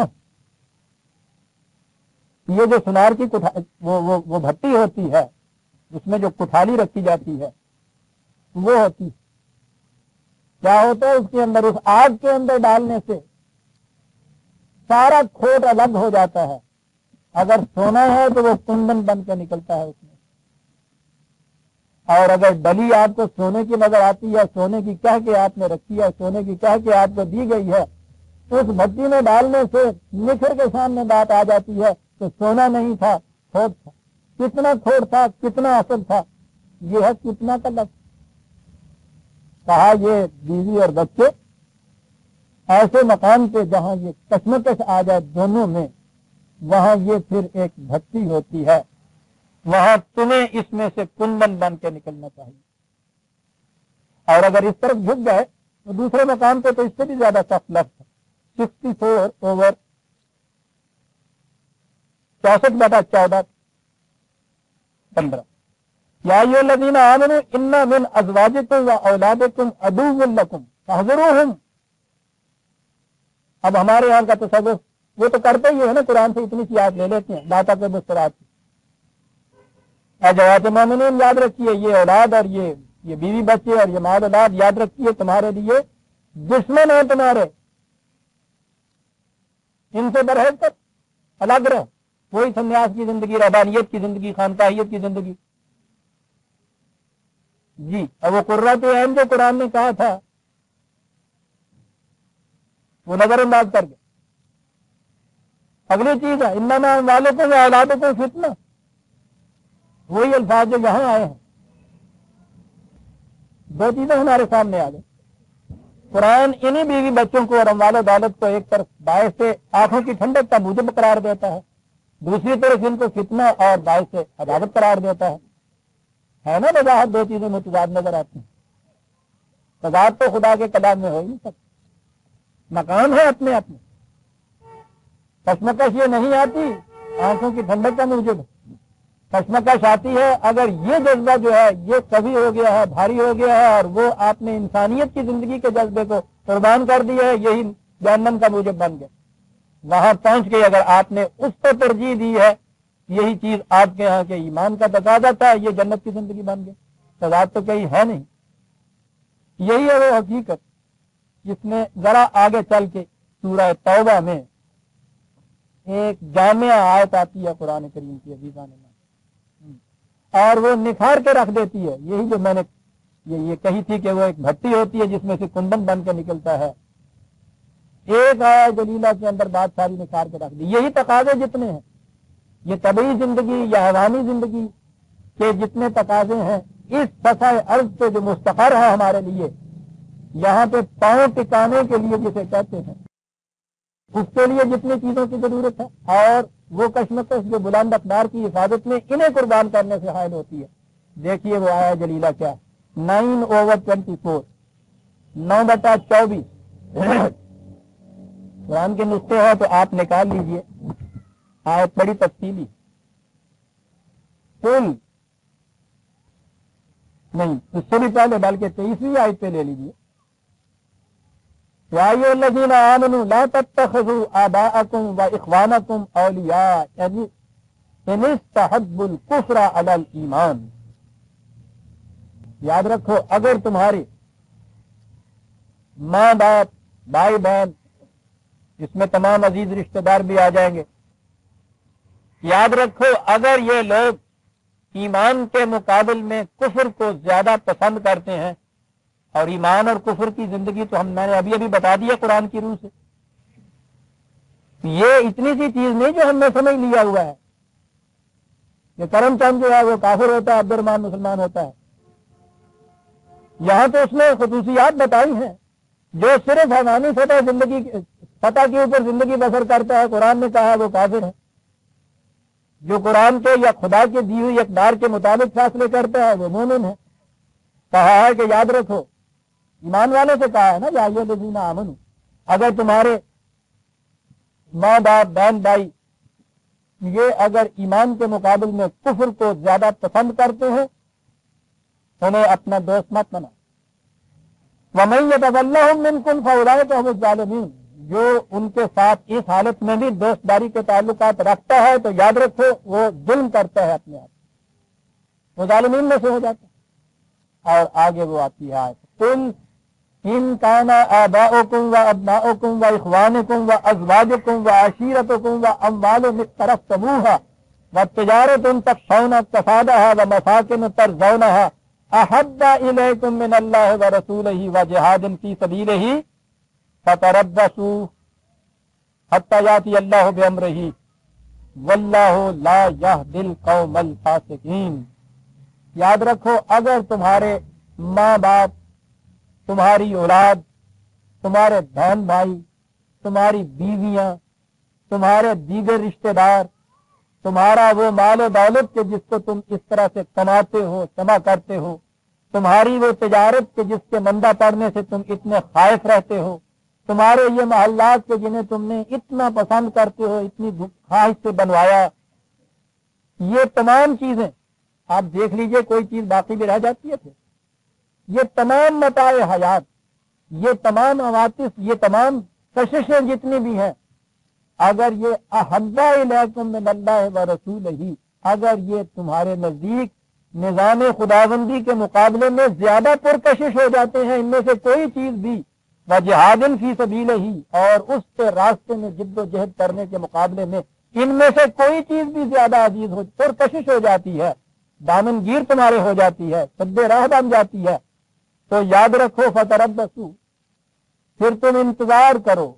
یہ جو سنار کی وہ بھٹی ہوتی ہے اس میں جو کٹھالی رکھی جاتی ہے وہ ہوتی کیا ہوتا ہے، اس کے اندر اس آگ کے اندر ڈالنے سے سارا کھوٹ الگ ہو جاتا ہے. اگر سونا ہے تو وہ کندن بن کے نکلتا ہے اس میں، اور اگر ڈلی آپ کو سونے کی نظر آتی ہے، سونے کی کہہ کے آپ نے رکھی ہے، سونے کی کہہ کے آپ کو دی گئی ہے، اس بھٹی میں ڈالنے سے نکھر کے سامنے بات آ جاتی ہے کہ سونا نہیں تھا، کھوٹ تھا. کتنا کھوٹ تھا، کتنا اصل تھا، یہ ہے کتنا کا لفظ. کہا یہ بیوی اور بچے ایسے مقام پہ جہاں یہ کشمکش آ جائے دونوں میں، وہاں یہ پھر ایک بھٹی ہوتی ہے، وہاں تمہیں اس میں سے کندن بن کے نکلنا چاہیے. اور اگر اس طرف جھک گئے تو دوسرے مقام پہ تو اس سے بھی زیادہ سخت لفظ ہے، 64/14 یا ایھا الذین آمنوا ان من ازواجکم و اولادکم عدو لکم فاحذروہم. اب ہمارے یہاں کا تصوف وہ تو کرتے ہی ہے نا، قرآن سے اتنی سی آیت لے لیتے ہیں لا تقربوا الصلاۃ. جواب مومنین یاد رکھیے یہ اولاد اور یہ بیوی بچے اور یہ مال اولاد یاد رکھیے تمہارے لیے دشمن ہیں تمہارے، ان سے پرہیز کر، الگ رہو. وہی سنیاس کی زندگی، رہبانیت کی زندگی، خانقاہیت کی زندگی. جی اور وہ قرۃ عین جو قرآن نے کہا تھا وہ نظر انداز کر کے اگلی چیز ہے انما اموالکم و اولادکم فتنہ. وہی الفاظ جو یہاں آئے ہیں، دو چیزیں ہمارے سامنے آ گئی. قرآن انہی بیوی بچوں کو اور اموال و دولت کو ایک طرف باعث سے آنکھوں کی ٹھنڈک کا موجب قرار دیتا ہے، دوسری طرف ان کو فتنہ اور باعث سے عذابت قرار دیتا ہے نا وضاحت؟ دو چیزیں متضاد نظر آتی ہیں. تضاد تو خدا کے کلام میں ہو ہی نہیں سکتا، مقام ہے اپنے اپنے. کشمکش یہ نہیں آتی آنکھوں کی ٹھنڈک کا موجب، کشمکش آتی ہے اگر یہ جذبہ جو ہے یہ قوی ہو گیا ہے، بھاری ہو گیا ہے، اور وہ آپ نے انسانیت کی زندگی کے جذبے کو قربان کر دیا ہے، یہی جہنم کا موجب بن گیا. وہاں پہنچ کے اگر آپ نے اس کو ترجیح دی ہے، یہی چیز آپ کے یہاں کے ایمان کا تقاضا تھا، یہ جنت کی زندگی بن گئی. تضاد تو کہیں ہے نہیں. یہی ہے وہ حقیقت جس میں ذرا آگے چل کے سورہ توبہ میں ایک جامعہ آیت آتی ہے قرآن کریم کی عزیزان، اور وہ نکھار کے رکھ دیتی ہے. یہی جو میں نے یہ کہی تھی کہ وہ ایک بھٹی ہوتی ہے جس میں سے کندن بن کے نکلتا ہے، ایک آیا جلیلہ کے اندر بات ساری نکھار کے رکھ دی. یہی تقاضے جتنے ہیں، یہ طبعی زندگی یا حیوانی زندگی کے جتنے تقاضے ہیں، اس فضائے ارض پہ جو مستقر ہے ہمارے لیے، یہاں پہ پاؤں ٹکانے کے لیے جسے کہتے ہیں، اس کے لیے جتنی چیزوں کی ضرورت ہے، اور وہ کشمکش جو بلند اقدار کی حفاظت میں انہیں قربان کرنے سے حائل ہوتی ہے. دیکھیے وہ آیا جلیلہ کیا، 9/24، 9/24 قرآن کے نسخے ہے تو آپ نکال لیجئے. آیت بڑی تفصیلی، کل نہیں اس سے بھی پہلے بلکہ 23ویں آیت پہ لے لیجئے. یا ایھا الذین آمنوا لا تتخذوا آباءکم واخوانکم اولیاء ان استحبوا الکفر علی الایمان. یاد رکھو اگر تمہارے ماں باپ، بھائی بہن، جس میں تمام عزیز رشتہ دار بھی آ جائیں گے، یاد رکھو اگر یہ لوگ ایمان کے مقابل میں کفر کو زیادہ پسند کرتے ہیں، اور ایمان اور کفر کی زندگی تو میں نے ابھی ابھی بتا دی ہے قرآن کی روح سے. یہ اتنی سی چیز نہیں جو ہم نے سمجھ لیا ہوا ہے کہ کرم چند جو ہے وہ کافر ہوتا ہے، عبد الرحمان مسلمان ہوتا ہے. یہاں تو اس نے خصوصیات بتائی ہیں. جو صرف حیوانی سطح کے اوپر زندگی بسر کرتا ہے، قرآن نے کہا وہ کافر ہے. جو قرآن کے یا خدا کے دی ہوئی اقدار کے مطابق فیصلے کرتا ہے وہ مومن ہے. کہا ہے کہ یاد رکھو، ایمان والوں سے کہا ہے نا، یا ایھا الذین آمنوا، اگر تمہارے ماں باپ، بہن بھائی یہ اگر ایمان کے مقابل میں کفر کو زیادہ پسند کرتے ہیں، انہیں اپنا دوست مت بنا. وَمَن يَتَوَلَّهُم مِّنكُمْ فَأُولَٰئِكَ هُمُ الظَّالِمُونَ. جو ان کے ساتھ اس حالت میں بھی دوست داری کے تعلقات رکھتا ہے تو یاد رکھو وہ ظلم کرتا ہے اپنے آپ، وہ ظالمین میں سے ہو جاتا ہے. اور آگے وہ آتی ہے قُلْ إِن كَانَ آبَاؤُكُمْ وَأَبْنَاؤُكُمْ وَإِخْوَانُكُمْ وَأَزْوَاجُكُمْ وَعَشِيرَتُكُمْ وَأَمْوَالٌ اقْتَرَفْتُمُوهَا وَتِجَارَةٌ تَخْشَوْنَ كَسَادَهَا وَمَسَاكِنُ تَرْضَوْنَهَا أَحَبَّ إِلَيْكُم مِّنَ اللَّهِ وَرَسُولِهِ وَجِهَادٍ فِي سَبِيلِهِ فَتَرَبَّصُوا حَتَّىٰ يَأْتِيَ اللَّهُ بِأَمْرِهِ وَاللَّهُ لَا يَهْدِي الْقَوْمَ الْفَاسِقِينَ. یاد رکھو اگر تمہارے ماں باپ، تمہاری اولاد، تمہارے بہن بھائی، تمہاری بیویاں، تمہارے دیگر رشتہ دار، تمہارا وہ مال و دولت کے جس کو تم اس طرح سے کماتے ہو، جمع کرتے ہو، تمہاری وہ تجارت کے جس کے مندہ پڑنے سے تم اتنے خائف رہتے ہو، تمہارے یہ محلات کے جنہیں تم نے اتنا پسند کرتے ہو، اتنی خواہش سے بنوایا، یہ تمام چیزیں آپ دیکھ لیجئے کوئی چیز باقی بھی رہ جاتی ہے. یہ تمام متاع حیات، یہ تمام عواطف، یہ تمام کششیں جتنی بھی ہیں، اگر یہ احب الیکم من اللہ ورسولہ، اگر یہ تمہارے نزدیک نظام خداوندی کے مقابلے میں زیادہ پرکشش ہو جاتے ہیں، ان میں سے کوئی چیز بھی وجہاد فی سبیلہ، اور اس کے راستے میں جد و جہد کرنے کے مقابلے میں ان میں سے کوئی چیز بھی زیادہ عزیز ہو، پرکشش ہو جاتی ہے، دامن گیر تمہارے ہو جاتی ہے، سد راہ بن جاتی ہے، تو یاد رکھو فتربصوا، پھر تم انتظار کرو.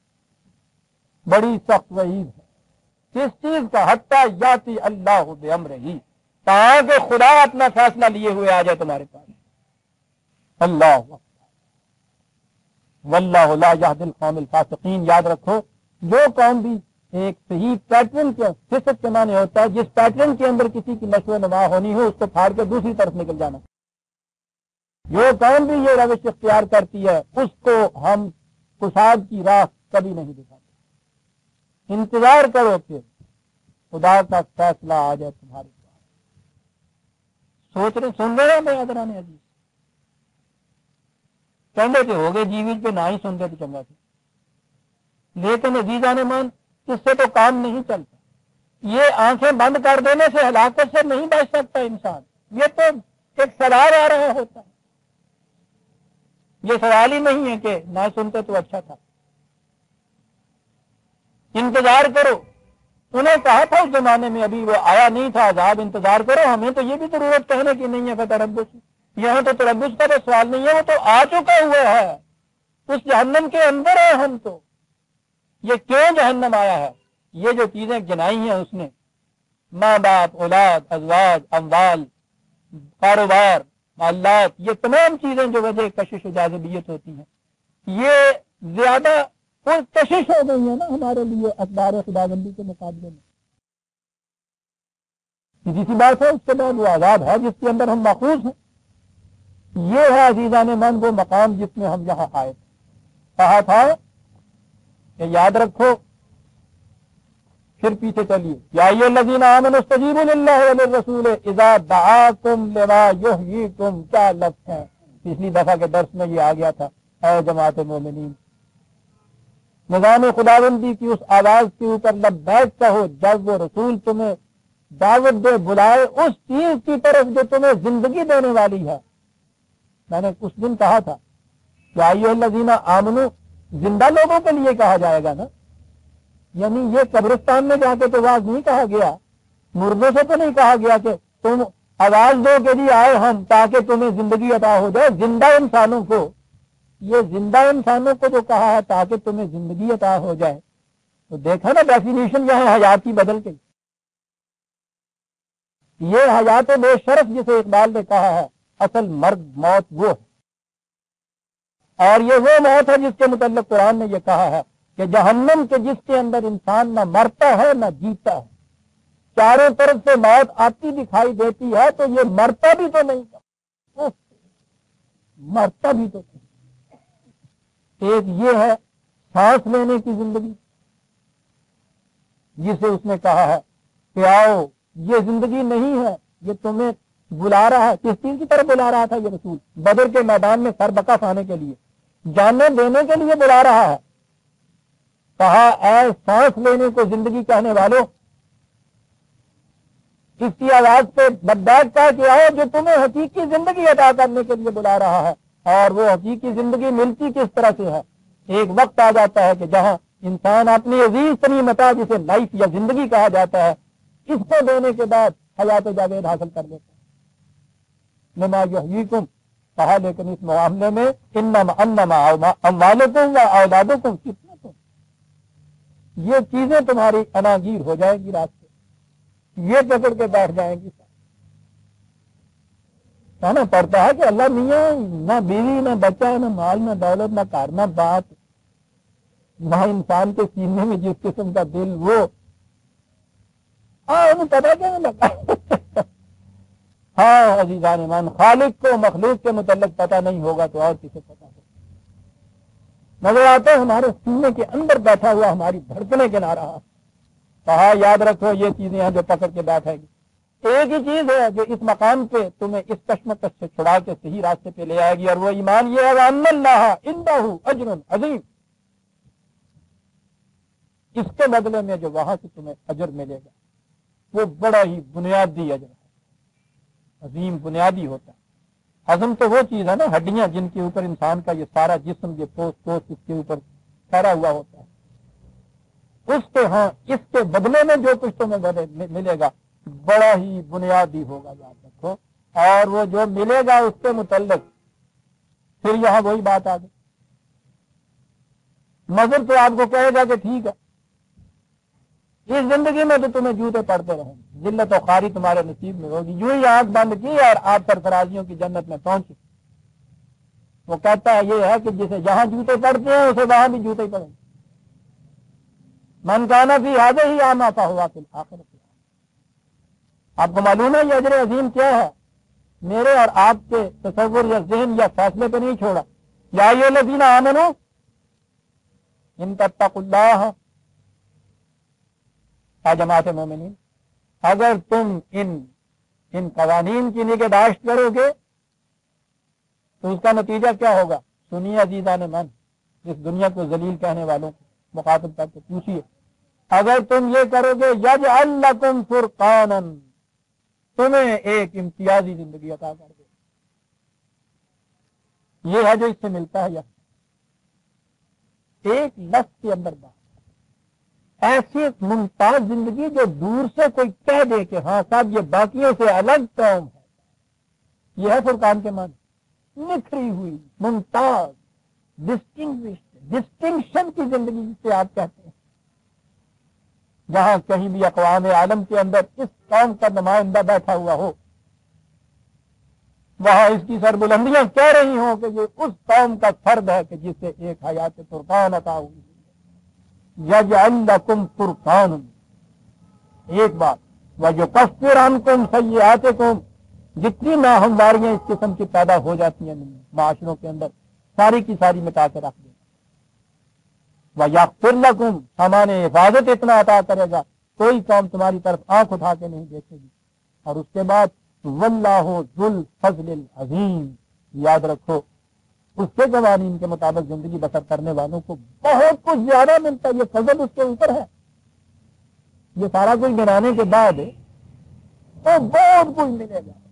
بڑی سخت وعید ہے کس چیز کا؟ حتیٰ یاتی اللہ بامرہ، تاکہ خدا اپنا فیصلہ لیے ہوئے آ جائے تمہارے پاس. اللہ واللہ لا یہدی القوم الفاسقین. یاد رکھو جو قوم بھی ایک صحیح پیٹرن کے فسق کے معنی ہوتا ہے جس پیٹرن کے اندر کسی کی نشو و نما ہونی ہو اس کو پھاڑ کے دوسری طرف نکل جانا. جو قوم بھی یہ روش اختیار کرتی ہے اس کو ہم فساد کی راہ کبھی نہیں دکھاتے. انتظار کرو کہ خدا کا فیصلہ آ جائے تمہارے پاس. سوچ رہے سن رہے ہیں بھائی حضران عزیز کہنے کے ہو گئے جیویز پہ نہ ہی سنتے تو چنگا تھا. لیکن عزیزان من اس سے تو کام نہیں چلتا. یہ آنکھیں بند کر دینے سے ہلاکت سے نہیں بچ سکتا انسان. یہ تو ایک سوال آ رہا ہوتا ہے. یہ سوال ہی نہیں ہے کہ نہ سنتے تو اچھا تھا. انتظار کرو. انہیں کہا تھا اس زمانے میں ابھی وہ آیا نہیں تھا عذاب. انتظار کرو. ہمیں تو یہ بھی ضرورت کہنے کی نہیں ہے فتربص. یہاں تو تربص کا تو سوال نہیں ہے. وہ تو آ چکا ہوا ہے. اس جہنم کے اندر ہے ہم تو. یہ کیوں جہنم آیا ہے؟ یہ جو چیزیں گنائی ہیں اس نے ماں باپ اولاد ازواج اموال کاروبار معلات یہ تمام چیزیں جو وجہ کشش و جاذبیت ہوتی ہیں یہ زیادہ کشش ہو گئی ہے نا ہمارے لیے اخبار خداوندی کے مقابلے میں. سیدھی سی بات ہے. اس کے بعد وہ عذاب ہے جس کے اندر ہم محفوظ ہیں. یہ ہے عزیزان من وہ مقام جس میں ہم یہاں آئے. کہا تھا کہ یاد رکھو پھر پیچھے چلیے. یا ایھا الذین آمنوا استجیبوا للہ وللرسول اذا دعاکم لما یحییکم. کیا لفظ ہے. پچھلی دفعہ کے درس میں یہ آ گیا تھا. اے جماعت مومنین نظام خداوندی کی اس آواز کے اوپر لبیک کہو جب وہ رسول تمہیں دعوت دے بلائے اس چیز کی طرف جو تمہیں زندگی دینے والی ہے. میں نے اس دن کہا تھا کہ ایھا الذین آمنوا زندہ لوگوں کے لیے کہا جائے گا نا. یعنی یہ قبرستان میں جا کے تو آواز نہیں کہا گیا. مردوں سے تو نہیں کہا گیا کہ تم آواز دو کہ جی آئے ہم تاکہ تمہیں زندگی عطا ہو جائے. زندہ انسانوں کو یہ زندہ انسانوں کو جو کہا ہے تاکہ تمہیں زندگی عطا ہو جائے تو دیکھا نا ڈیفینیشن یہاں حیات کی بدل گئی. یہ حیات بے شرف جسے اقبال نے کہا ہے اصل مرگ موت وہ ہے. اور یہ وہ موت ہے جس کے متعلق قرآن نے یہ کہا ہے کہ جہنم کے جس کے اندر انسان نہ مرتا ہے نہ جیتا ہے. چاروں طرف سے موت آتی دکھائی دیتی ہے تو یہ مرتا بھی تو نہیں مرتا بھی تو نہیں. ایک یہ ہے سانس لینے کی زندگی جسے اس نے کہا ہے کہ آؤ یہ زندگی نہیں ہے یہ تمہیں بلا رہا ہے. کس چیز کی طرف بلا رہا تھا یہ رسول؟ بدر کے میدان میں سر بکا کھانے کے لیے جانیں دینے کے لیے بلا رہا ہے. کہا اے سانس لینے کو زندگی کہنے والوں اس کی آواز پہ بدباغ کا کہ آؤ جو تمہیں حقیقی زندگی عطا کرنے کے لیے بلا رہا ہے. اور وہ حقیقی زندگی ملتی کس طرح سے ہے؟ ایک وقت آ جاتا ہے کہ جہاں انسان اپنی عزیز ترین متاع جسے لائف یا زندگی کہا جاتا ہے اس کو دینے کے بعد حیات جاوید حاصل کر لیتا ہے. لما یحییکم کہا لیکن اس معاملے میں انما اموالکم و اولادکم فتنۃ. یہ چیزیں تمہاری اناگیر ہو جائیں گی راستے یہ پکڑ کے بیٹھ جائیں گی. کہنا پڑتا ہے کہ اللہ میاں نہ بیوی نہ بچہ نہ مال نہ دولت نہ کار نہ بات نہ انسان کے سینے میں جس قسم کا دل وہ پتا کیا لگا. ہاں عزیزان ایمان خالق کو مخلوق کے متعلق پتہ نہیں ہوگا تو اور کسے پتہ ہوگا. نظر آتا ہے ہمارے سینے کے اندر بیٹھا ہوا ہماری دھڑکنیں گنا رہا. کہا یاد رکھو یہ چیزیں ہیں جو پکڑ کے بیٹھے گی. ایک ہی چیز ہے جو اس مقام پہ تمہیں اس کشمکش سے چھڑا کے صحیح راستے پہ لے آئے گی اور وہ ایمان یہ ہے ان اللہ عنده اجر عظیم. اس کے بدلے میں جو وہاں سے تمہیں اجر ملے گا وہ بڑا ہی بنیادی اجر ہے. عظیم بنیادی ہوتا ہے. عزم تو وہ چیز ہے نا ہڈیاں جن کے اوپر انسان کا یہ سارا جسم یہ پوست اس کے اوپر ٹھہرا ہوا ہوتا ہے. اس کے ہاں اس کے بدلے میں جو کچھ تمہیں ملے گا بڑا ہی بنیادی ہوگا یاد رکھو. اور وہ جو ملے گا اس کے متعلق پھر یہاں وہی بات آ گئی. مگر تو آپ کو کہے گا کہ ٹھیک ہے اس زندگی میں تو تمہیں جوتے پڑتے رہیں گے ذلت و خواری تمہارے نصیب میں ہوگی. یوں ہی آنکھ بند کی اور آپ سرفرازیوں کی جنت میں پہنچے. وہ کہتا ہے یہ ہے کہ جسے جہاں جوتے پڑتے ہیں اسے وہاں بھی جوتے ہی پڑیں گے. من کانا فی ہذہ ہی آما فہو فی الآخرۃ. آپ کو معلوم ہے یہ اجر عظیم کیا ہے؟ میرے اور آپ کے تصور یا ذہن یا فیصلے پہ نہیں چھوڑا. یا ایھا الذین آمنوا ان تتقوا اللہ، اے جماعت مومنین، اگر تم ان قوانین کی نگہداشت کرو گے تو اس کا نتیجہ کیا ہوگا؟ سنیے عزیزان من، اس دنیا کو ذلیل کہنے والوں کو مخاطب کر کے پوچھیے، اگر تم یہ کرو گے یجعل لکم فرقانا، تمہیں ایک امتیازی زندگی عطا کر دے. یہ ہے جو اس سے ملتا ہے. یا ایک لفظ کے اندر بات، ایسی ممتاز زندگی جو دور سے کوئی کہہ دے کہ ہاں صاحب یہ باقیوں سے الگ قوم ہے. یہ ہے فرقان کے معنی، نکھری ہوئی، ممتاز، ڈسٹنکشن کی زندگی جسے آپ کہتے ہیں. جہاں کہیں بھی اقوام عالم کے اندر اس قوم کا نمائندہ بیٹھا ہوا ہو، وہاں اس کی سربلندیاں کہہ رہی ہوں کہ یہ اس قوم کا فرد ہے کہ جسے ایک حیات فرقان عطا ہوئی. یجعل لکم فرقان، ایک بات، ویکفر عنکم سیئاتکم، جتنی ناہمواریاں اس قسم کی پیدا ہو جاتی ہیں معاشروں کے اندر ساری کی ساری مٹا کے رکھ دیں. وَيَغْفِرْ لَكُمْ، سامان حفاظت اتنا عطا کرے گا کوئی قوم تمہاری طرف آنکھ اٹھا کے نہیں دیکھے گی. اور اس کے بعد وَاللَّهُ ذُو الْفَضْلِ الْعَظِيمِ، یاد رکھو اس کے قوانین کے مطابق زندگی بسر کرنے والوں کو بہت کچھ زیادہ ملتا ہے. یہ فضل اس کے اوپر ہے. یہ سارا کچھ گنانے کے بعد تو بہت کچھ ملے گا.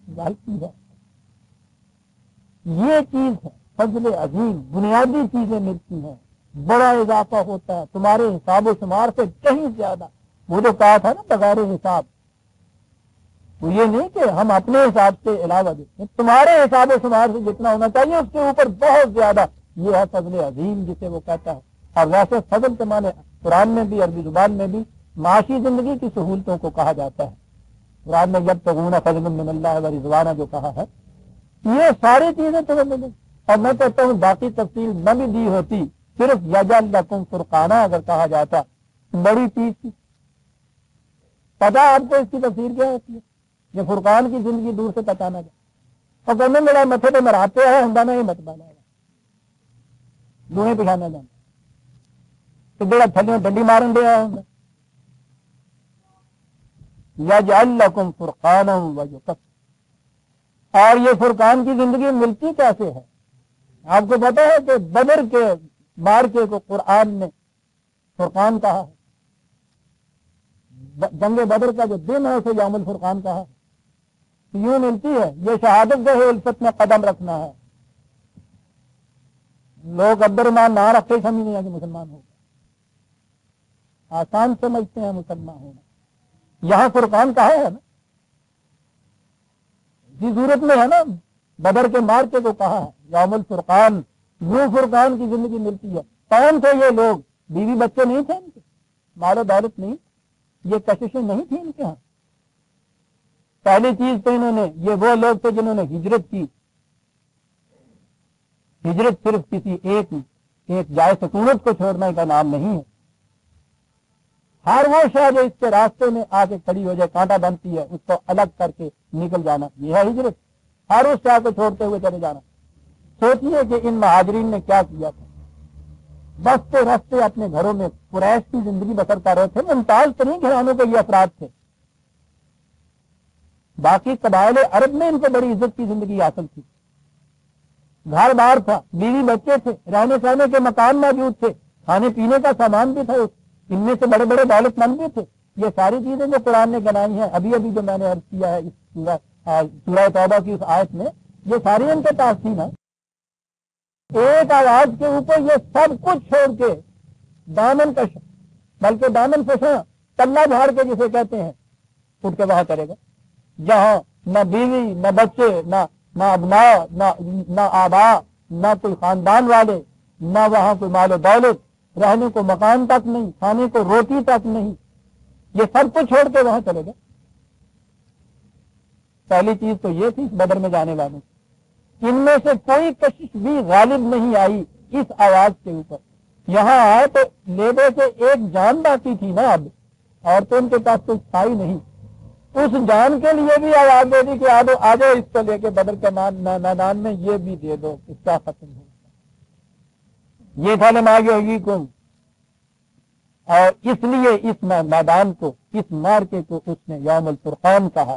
یہ چیز ہے فضل عظیم، بنیادی چیزیں ملتی ہیں، بڑا اضافہ ہوتا ہے تمہارے حساب و شمار سے کہیں زیادہ. وہ جو کہا تھا نا بغیر حساب، وہ یہ نہیں کہ ہم اپنے حساب سے علاوہ دیتے، تمہارے حساب و شمار سے جتنا ہونا چاہیے اس کے اوپر بہت زیادہ. یہ ہے فضل عظیم جسے وہ کہتا ہے. اور ویسے فضل کے معنی قرآن میں بھی عربی زبان میں بھی معاشی زندگی کی سہولتوں کو کہا جاتا ہے. قرآن میں جب تغون فضل من اللہ و رضوانہ جو کہا ہے، یہ ساری چیزیں تمہیں ملیں. اور میں کہتا ہوں باقی تفصیل نہ بھی دی ہوتی، صرف یجعل لکم فرقانہ اگر کہا جاتا بڑی چیز تھی. پتا آپ کو اس کی تفسیر کیا ہوتی ہے؟ یہ فرقان کی زندگی دور سے پتا نہ جائے اور کہنے میرا متھے پہ مراتے ہیں ہم یہ مت بانا دوہیں پچھانا جانا تو بڑا تھلیوں ڈنڈی مارن دیا ہوں. یجعل لکم فرقانا ویکفر. اور یہ فرقان کی زندگی ملتی کیسے ہے؟ آپ کو پتا ہے کہ بدر کے مارکے کو قرآن نے فرقان کہا ہے. جنگ بدر کا جو دن ہے اسے یوم الفرقان کہا ہے. یوں ملتی ہے. یہ شہادت گاہ الفت میں قدم رکھنا ہے. لوگ عبدالرحمان نہ رکھتے سمجھتے ہیں کہ مسلمان ہو گئے، آسان سمجھتے ہیں مسلمان ہونا. یہاں فرقان کہا ہے نا، اسی صورت میں ہے نا. بدر کے مارکے کو کہا ہے یوم الفرقان. یوں فرقان کی زندگی ملتی ہے. کون تھے یہ لوگ؟ بیوی بچے نہیں تھے ان کے، مال و دولت نہیں، یہ کششیں نہیں تھیں ان کے ہاں. پہلی چیز تو انہوں نے، یہ وہ لوگ تھے جنہوں نے ہجرت کی. ہجرت صرف کسی ایک جائے سکونت کو چھوڑنے کا نام نہیں ہے. ہر وہ شے جو اس کے راستے میں آ کے کھڑی ہو جائے، کانٹا بنتی ہے، اس کو الگ کر کے نکل جانا، یہ ہے ہجرت. ہر اس شے کو چھوڑتے ہوئے چلے جانا. سوچیے کہ ان مہاجرین نے کیا کیا تھا. بستے رستے اپنے گھروں میں قریش کی زندگی بسر کر رہے تھے. ممتاز ترین گھرانوں کے یہ افراد تھے. باقی قبائل عرب میں ان کو بڑی عزت کی زندگی حاصل تھی. گھر بار تھا، بیوی بچے تھے، رہنے سہنے کے مکان موجود تھے، کھانے پینے کا سامان بھی تھا، ان میں سے بڑے بڑے دولت مند بھی تھے. یہ ساری چیزیں جو قرآن نے گنائی ہیں ابھی جو میں نے عرض کیا ہے اس سورہ توبہ کی اس آیت میں، یہ ساری ان کے پاس تھی نا. ایک آواز کے اوپر یہ سب کچھ چھوڑ کے دامن کش، بلکہ دامن فشاں، تلا جھاڑ کے جسے کہتے ہیں، اٹھ کے وہاں کرے گا جہاں نہ بیوی نہ بچے نہ ابنا نہ آبا نہ کوئی خاندان والے، نہ وہاں کوئی مال و دولت، رہنے کو مکان تک نہیں، کھانے کو روٹی تک نہیں. یہ سب کچھ چھوڑ کے وہاں چلے گا. پہلی چیز تو یہ تھی بدر میں جانے والوں. ان میں سے کوئی کشش بھی غالب نہیں آئی اس آواز کے اوپر. یہاں آئے تو لیبے سے ایک جان باقی تھی نا اب، اور تو ان کے پاس کچھ تھا ہی نہیں. اس جان کے لیے بھی آواز دے دی کہ آ جاؤ اس کو لے کے بدر کے میدان میں، یہ بھی دے دو، اس کا ختم ہو. یہ تھا لماگی کم، اور اس لیے اس میدان کو، اس مارکے کو اس نے یوم الفرقان کہا.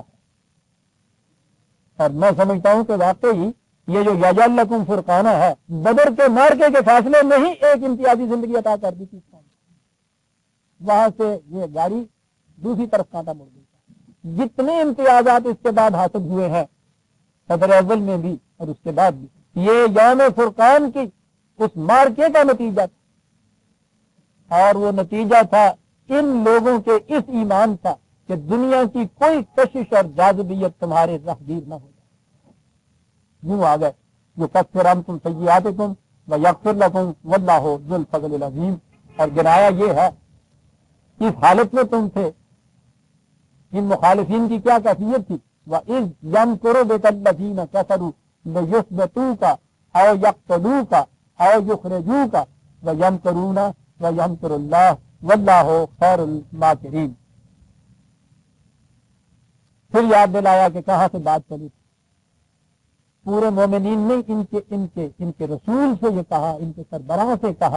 اور میں سمجھتا ہوں کہ واقعی یہ جو یجعل لکم فرقانہ ہے، بدر کے مارکے کے فاصلے میں ہی ایک امتیازی زندگی عطا کر دی تھی. وہاں سے یہ گاڑی دوسری طرف کانٹا مڑ گئی. جتنے امتیازات اس کے بعد حاصل ہوئے ہیں صدر اول میں بھی اور اس کے بعد بھی، یہ یوم فرقان کی اس مارکے کا نتیجہ تھا. اور وہ نتیجہ تھا ان لوگوں کے اس ایمان کا کہ دنیا کی کوئی کشش اور جاذبیت تمہارے راہگیر نہ ہو جائے. یوں آ گئے جو کفر عنکم سیئاتکم ویغفر لکم واللہ ذو الفضل العظیم. اور گرایا یہ ہے اس حالت میں تم تھے. ان مخالفین کی کیا کیفیت تھی؟ وَإِذْ يَمْكُرُ بِكَ الَّذِينَ كَفَرُوا لِيُثْبِتُوكَ أَوْ يَقْتُلُوكَ أَوْ يُخْرِجُوكَ وَيَمْكُرُونَ وَيَمْكُرُ اللَّهُ وَاللَّهُ خَيْرُ الْمَاكِرِينَ. پھر یاد دلایا کہ کہاں سے بات چلی تھی. پورے مومنین نے ان کے رسول سے یہ کہا، ان کے سربراہ سے کہا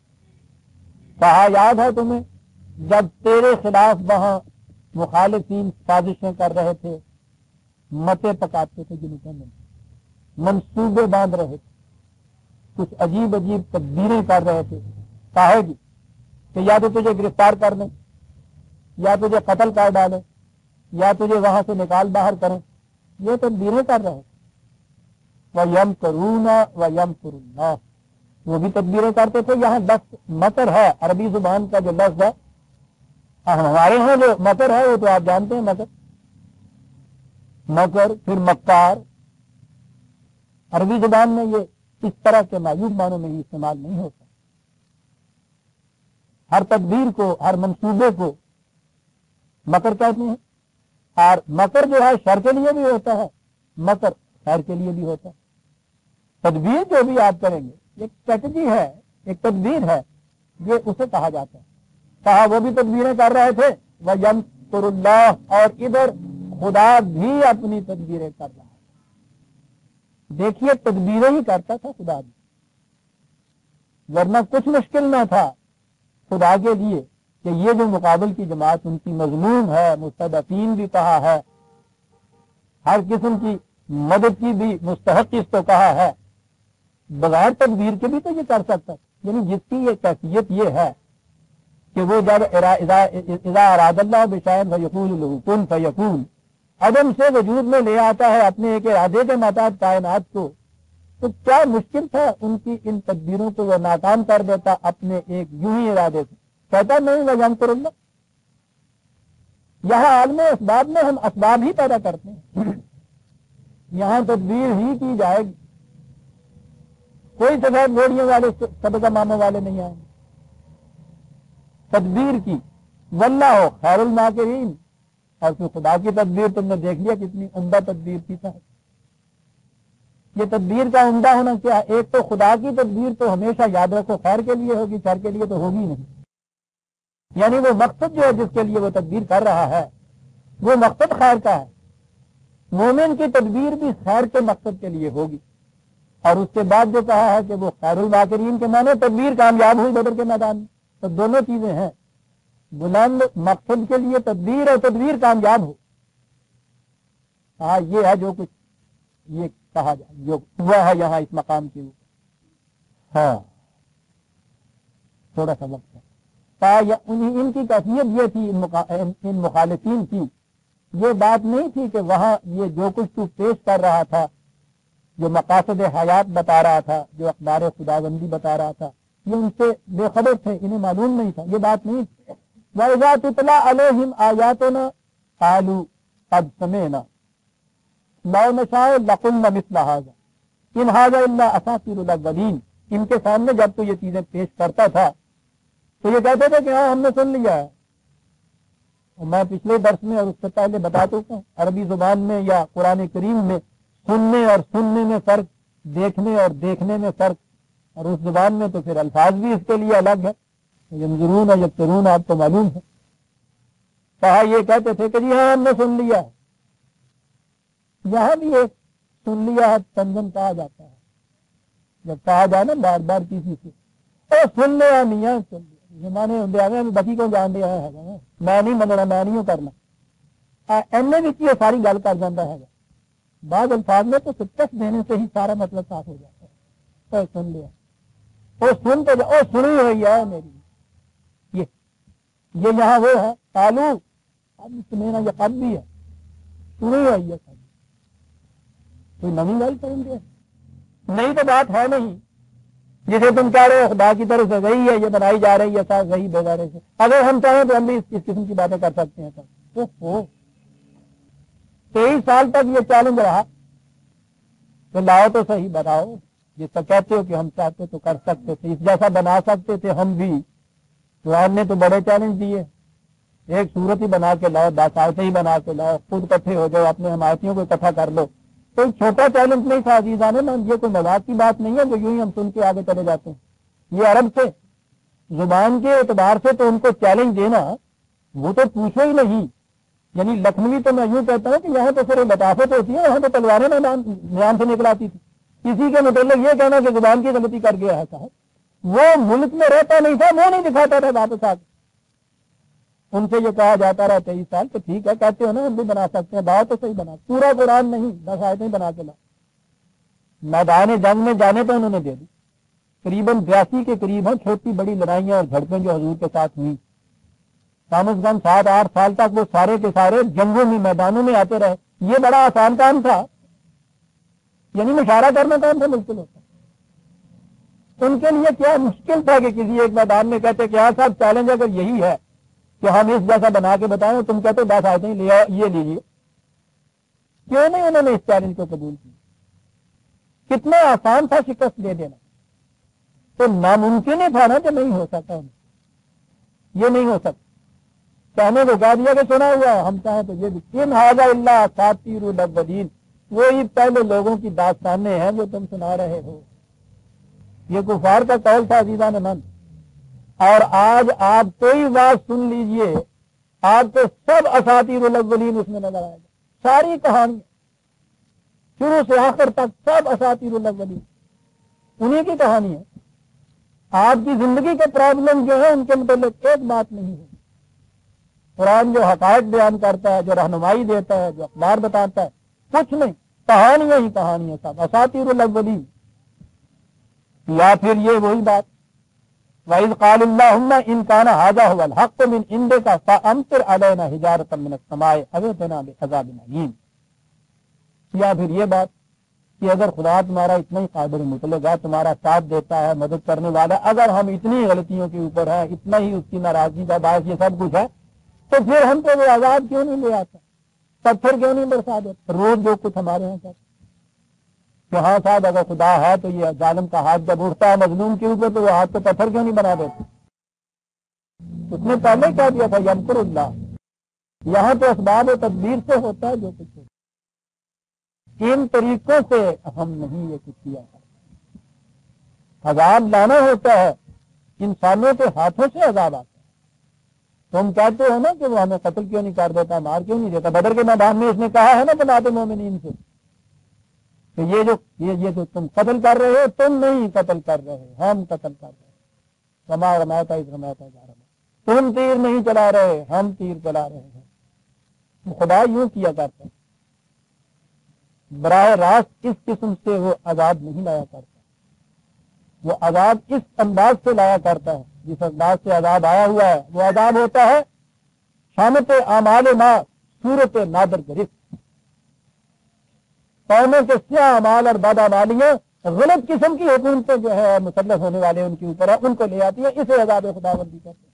یاد ہے تمہیں جب تیرے خلاف وہاں مخالفین سازشیں کر رہے تھے، متے پکاتے تھے، جن کے منصوبے باندھ رہے تھے، کچھ عجیب عجیب تدبیریں کر رہے تھے. کہے گی کہ یا تو تجھے گرفتار کر لیں، یا تجھے قتل کر ڈالیں، یا تجھے وہاں سے نکال باہر کریں. یہ تدبیریں کر رہے تھے. وَيَمْكُرُونَ وَيَمْكُرُ اللَّهُ، وہ بھی تدبیریں کرتے تھے. یہاں لفظ مکر ہے، عربی زبان کا جو لفظ ہے. ہمارے ہاں جو مکر ہے وہ تو آپ جانتے ہیں، مکر پھر مکار. عربی زبان میں یہ اس طرح کے معیوب معنوں میں ہی استعمال نہیں ہوتا. ہر تدبیر کو، ہر منصوبے کو مکر کہتے ہیں. اور مکر جو ہے شر کے لیے بھی ہوتا ہے، مکر خیر کے لیے بھی ہوتا ہے. تدبیر جو بھی آپ کریں گے ایک اسٹریٹجی ہے، ایک تدبیر ہے، یہ اسے کہا جاتا ہے. کہا وہ بھی تدبیریں کر رہے تھے. وَيَمْكُرُ اللَّهُ، اور ادھر خدا بھی اپنی تدبیریں کر رہا ہے. دیکھیے تدبیریں ہی کرتا تھا خدا بھی، ورنہ کچھ مشکل نہ تھا خدا کے لیے کہ یہ جو مقابل کی جماعت ان کی مظلوم ہے، مستضعفین بھی کہا ہے، ہر قسم کی مدد کی بھی مستحق اس کو کہا ہے. بغیر تدبیر کے بھی تو یہ کر سکتا. یعنی جس کی یہ کیفیت یہ ہے کہ وہ جب اذا اراد اللہ بشیء فیقول له کن فیکون، عدم سے وجود میں لے آتا ہے اپنے ایک ارادے کے مطابق کائنات کو، تو کیا مشکل تھا ان کی ان تدبیروں کو وہ ناکام کر دیتا اپنے ایک یوں ہی ارادے سے. کہتا نہیں وَيَمْكُرُ اللَّهُ. یہاں عالم اسباب میں ہم اسباب ہی پیدا کرتے ہیں، یہاں تدبیر ہی کی جائے گی. کوئی سفید گھوڑیوں والے صدقہ ماموں والے نہیں آئیں گے. تدبیر کی واللہ خیر الماکرین. اور پھر خدا کی تدبیر تم نے دیکھ لیا کتنی عمدہ تدبیر کی تھا. یہ تدبیر کا عمدہ ہونا کیا ہے؟ ایک تو خدا کی تدبیر تو ہمیشہ یاد رکھو خیر کے لیے ہوگی، شر کے لیے تو ہوگی نہیں. یعنی وہ مقصد جو ہے جس کے لیے وہ تدبیر کر رہا ہے وہ مقصد خیر کا ہے. مومن کی تدبیر بھی خیر کے مقصد کے لیے ہوگی. اور اس کے بعد جو کہا ہے کہ وہ خیر الماکرین کے معنی تدبیر کامیاب ہوئی بدر کے میدان میں. تو دونوں چیزیں ہیں، بلند مقصد کے لیے تدبیر اور تدبیر کامیاب ہو. ہاں یہ ہے جو کچھ یہ کہا جائے جو ہوا ہے یہاں اس مقام کے اوپر. ہاں تھوڑا سا وقت ہے. ان کی کیفیت یہ تھی، ان مخالفین کی یہ بات نہیں تھی کہ وہاں یہ جو کچھ تو پیش کر رہا تھا، جو مقاصد حیات بتا رہا تھا، جو اقدار خداوندی بتا رہا تھا، یہ ان سے بے خبر تھے، انہیں معلوم نہیں تھا. یہ بات نہیں تھی. وَإِذَا تُتْلَىٰ عَلَيْهِمْ آيَاتُنَا قَالُوا قَدْ سَمِعْنَا لَوْ نَشَاءُ لَقُلْنَا مِثْلَ هَٰذَا إِنْ هَٰذَا إِلَّا أَسَاطِيرُ الْأَوَّلِينَ. ان کے سامنے جب تو یہ چیزیں پیش کرتا تھا تو یہ کہتے تھے کہ ہاں ہم نے سن لیا ہے. میں پچھلے درس میں اور اس سے پہلے بتا چکا ہوں، عربی زبان میں یا قرآن کریم میں سننے اور سننے میں فرق، دیکھنے اور دیکھنے میں فرق، اور اس زبان میں تو پھر الفاظ بھی اس کے لیے الگ ہے. ینظرون یبصرون آپ کو معلوم ہے. کہا یہ کہتے تھے کہ جی ہاں ہم نے سن لیا. یہاں بھی ایک سن لیا تنظم کہا جاتا ہے. جب کہا جائے نا بار بار کسی سے او سن لیا میاں سن لیا، زمانے ہوں بچی کو جان دیا ہے میں نہیں مننا میں نہیں کرنا اینے بھی کی ساری گل کر جاتا ہے. بعض الفاظ میں تو ٹیسٹ دینے سے ہی سارا مطلب صاف ہو جاتا ہے. او سن لیا، او سن تو او سنی ہوئی ہے میری. یہ یہاں وہ ہے تالو اب سنینا یہ قد بھی ہے، سنی ہوئی ہے. کوئی نئی گل کریں گے نہیں تو بات ہے نہیں. جسے تم کہہ رہے ہو خدا کی طرف سے وہی ہے، یہ بنائی جا رہی ہے صاحب وہی بےگارے سے. اگر ہم چاہیں تو ہم بھی اس قسم کی باتیں کر سکتے ہیں. 23 سال تک یہ چیلنج رہا کہ لاؤ تو صحیح بتاؤ. جس کا کہتے ہو کہ ہم چاہتے تو کر سکتے تھے، اس جیسا بنا سکتے تھے ہم بھی. قرآن نے تو بڑے چیلنج دیے. ایک صورت ہی بنا کے لاؤ، 10 آیتیں ہی بنا کے لاؤ، خود اکٹھے ہو جاؤ، اپنے حمایتیوں کو اکٹھا کر لو. کوئی چھوٹا چیلنج نہیں تھا عزیزان. یہ کوئی مذاق کی بات نہیں ہے جو یوں ہی ہم سن کے آگے چلے جاتے ہیں. یہ عرب سے زبان کے اعتبار سے تو ان کو چیلنج دینا وہ تو پوچھو ہی نہیں. یعنی لکھنوی تو میں یوں کہتا ہوں کہ یہاں تو پھر لطافت ہوتی ہے، یہاں تو تلواریں میدان سے نکل آتی تھی. کسی کے متعلق یہ کہنا کہ زبان کی غلطی کر گیا ہے صاحب. وہ ملک میں رہتا نہیں تھا، منہ نہیں دکھاتا تھا واپس آ کے. ان سے یہ کہا جاتا رہا 23 سال تو ٹھیک ہے کہتے ہو نا ہم بھی بنا سکتے ہیں. بات تو صحیح بنا، پورا قرآن نہیں 10 آیتیں بنا کے لا. میدان جنگ میں جانے تو انہوں نے دے دی. قریباً 82 کے قریب ہیں چھوٹی بڑی لڑائیاں اور جھڑپیں جو حضور کے ساتھ ہوئی. کم از کم 7-8 سال تک وہ سارے کے سارے جنگوں میں میدانوں میں آتے رہے. یہ بڑا آسان کام تھا، یعنی مشاورہ کرنا کام سے مشکل ہوتا. ان کے لیے کیا مشکل تھا کہ کسی ایک میدان میں کہتے کہ ہاں صاحب چیلنج اگر یہی ہے کہ ہم اس جیسا بنا کے بتائیں، تم کہتے 10 آیتیں لے آؤ یہ لیجیے. کیوں نہیں انہوں نے اس چیلنج کو قبول کیا؟ کتنا آسان تھا شکست دے دینا. تو ناممکن ہی تھا نا کہ نہیں ہو سکتا. یہ نہیں ہو سکتا. کہنے کو کہہ دیا کہ سنا ہوا ہم چاہیں تو یہ بھی ان ھذا الا اساطیر الاولین، وہی پہلے لوگوں کی داستانیں ہیں جو تم سنا رہے ہو. یہ کفار کا قول تھا عزیزان من. اور آج آپ کوئی بات سن لیجئے آپ کو سب اساطیر الاولین اس میں نظر آئے گا. ساری کہانی شروع سے آخر تک سب اساطیر الاولین انہیں کی کہانی ہے. آپ کی زندگی کے پرابلم جو ہے ان کے متعلق ایک بات نہیں ہے. قرآن جو حقائق بیان کرتا ہے، جو رہنمائی دیتا ہے، جو اخبار بتاتا ہے، کچھ نہیں، کہانیاں ہی کہانیاں سب اساطیر الاولین. یا پھر یہ وہی بات وَإِذْ قَالَ اللَّهُمَّ إِنْ كَانَ هَذَا هُوَ الْحَقُّ مِنْ عِنْدِكَ فَأَمْطِرْ عَلَيْنَا حِجَارَةً مِنَ السَّمَاءِ أَوْ ائْتِنَا بِعَذَابٍ أَلِيمٍ. یا پھر یہ بات کہ اگر خدا تمہارا اتنا ہی قادر مطلق ہے، تمہارا ساتھ دیتا ہے، مدد کرنے والا، اگر ہم اتنی غلطیوں کے اوپر ہیں، اتنا ہی اس کی ناراضگی کا باعث یہ سب کچھ ہے، تو پھر ہم کو وہ عذاب کیوں نہیں لے آتا، پتھر کیوں نہیں برسا دیتا روز جو کچھ ہمارے یہاں کرتا. کہ ہاں صاحب اگر خدا ہے تو یہ ظالم کا ہاتھ جب اٹھتا ہے مظلوم کے اوپر تو وہ ہاتھ کو پتھر کیوں نہیں بنا دیتے. اس نے پہلے کہہ دیا تھا یمکر اللہ. یہاں تو اسباب و تدبیر سے ہوتا ہے جو کچھ ہوتا. ان طریقوں سے ہم نہیں یہ کچھ کیا ہے. عذاب لانا ہوتا ہے، انسانوں کے ہاتھوں سے عذاب آتا ہے. تم کہتے ہو نا کہ وہ ہمیں قتل کیوں نہیں کر دیتا، مار کیوں نہیں دیتا. بدر کے میدان میں اس نے کہا ہے نا بناد مومنین سے کہ یہ جو تم قتل کر رہے ہو تم نہیں قتل کر رہے، ہم قتل کر رہے. رما رماتا اس رماتا جا رہا، تم تیر نہیں چلا رہے، ہم تیر چلا رہے ہیں. خدا یوں کیا کرتا ہے، براہ راست اس قسم سے وہ عذاب نہیں لایا کرتا. وہ عذاب اس انداز سے لایا کرتا ہے جس انداز سے عذاب آیا ہوا ہے. وہ عذاب ہوتا ہے شامت اعمال ما صورت نادر گرفت. قوموں کے سیاہ اعمال اور بد اعمالیاں غلط قسم کی حکومتیں جو ہے مسلط ہونے والے ان کے اوپر ہے، ان کو لے آتی ہے. اسے عذاب خداوندی کرتے ہیں.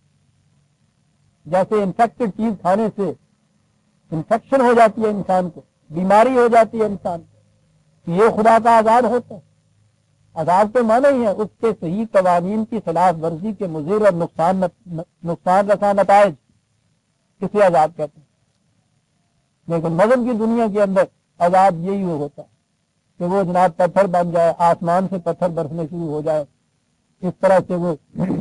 جیسے انفیکٹڈ چیز کھانے سے انفیکشن ہو جاتی ہے انسان کو، بیماری ہو جاتی ہے انسان کو، یہ خدا کا عذاب ہوتا ہے. عذاب کے معنی ہی ہے اس کے صحیح قوانین کی خلاف ورزی کے مضر اور نقصان رساں نتائج، کسی عذاب کہتے ہیں. لیکن مذہب کی دنیا کے اندر عذاب یہی ہوتا کہ وہ جناب پتھر بن جائے، آسمان سے پتھر برسنے شروع ہو جائے، اس طرح سے وہ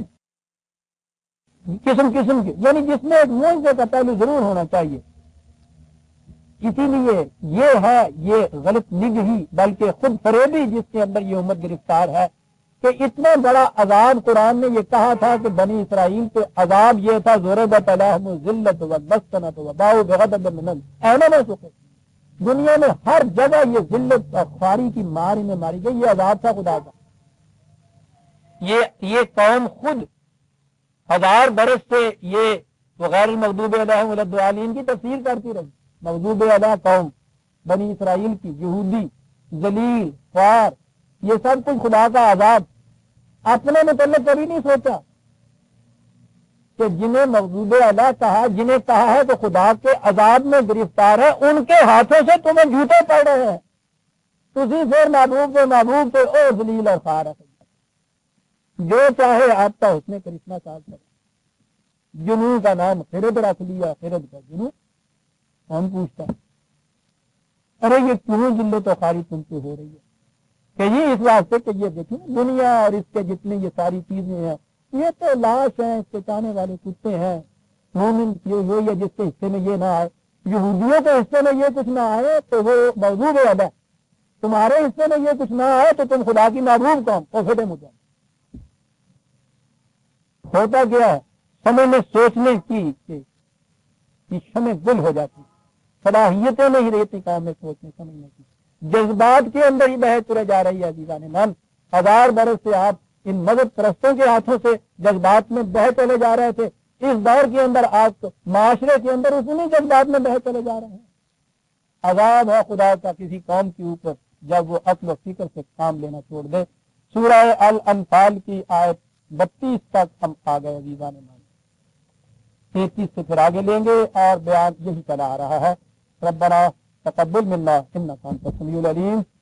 قسم قسم کے، یعنی جس میں ایک معجزے کا پہلو ضرور ہونا چاہیے. اسی لیے یہ ہے یہ غلط نگہی بلکہ خود فریبی جس کے اندر یہ امت گرفتار ہے کہ اتنا بڑا عذاب قرآن نے یہ کہا تھا کہ بنی اسرائیل پہ عذاب یہ تھا ضربت علیہم الذلۃ والمسکنۃ وباؤوا بغضب من اللہ اینما ثقفوا. دنیا میں ہر جگہ یہ ذلت اور خواری کی مار انہیں ماری گئی، یہ عذاب تھا خدا کا. یہ قوم خود 1000 برس سے یہ غیر المغضوب علیہم ولا الضالین کی تفسیر کرتی رہی. مغضوب علیہ قوم بنی اسرائیل کی، یہودی، ذلیل، خوار، یہ سب کچھ خدا کا عذاب. اپنے متعلق کبھی نہیں سوچا کہ جنہیں مغضوب علیہ کہا، جنہیں کہا ہے کہ خدا کے عذاب میں گرفتار ہے، ان کے ہاتھوں سے تمہیں جھوٹے پڑ رہے ہیں. تسی پھر محبوب سے او ذلیل اور خوار ہے. جو چاہے آپ کا حسن کرشمہ صاحب کرے. جنوں کا نام خرد رکھ لیا، خرد کا جنوں کون پوچھتا؟ ارے یہ کیوں ذلت و خواری تم سے ہو رہی ہے؟ کہ یہ اس واسطے کہ یہ دیکھیں دنیا اور اس کے جتنے یہ ساری چیزیں ہیں یہ تو لاش ہیں، اس کے چاہنے والے کتے ہیں. مومن یہ ہو یا جس کے حصے میں یہ نہ آئے، یہودیوں کے حصے میں یہ کچھ نہ آئے تو وہ موضوع ہے. تمہارے حصے میں یہ کچھ نہ آئے تو تم خدا کی محبوب قوم کو پھٹے مجھے. ہوتا کیا ہے سمجھنے سوچنے کی شمع گل ہو جاتی، صلاحیتیں نہیں رہتی کام میں سوچنے سمجھنے کی، جذبات کے اندر ہی بہہ ترے جا رہی ہے. عزیزان من 1000 برس سے آپ ان مذہب پرستوں کے ہاتھوں سے جذبات میں بہہ چلے جا رہے تھے. اس دور کے اندر آپ معاشرے کے اندر اسی جذبات میں بہہ چلے جا رہے ہیں. عذاب ہے خدا کا کسی قوم کے اوپر جب وہ عقل و فکر سے کام لینا چھوڑ دے. سورہ الانفال کی آیت 32 تک ہم آ گئے عزیزان من. 33 سے پھر آگے لیں گے اور بیان یہی چلا آ رہا ہے. ربنا تقبل منا انک انت السمیع العلیم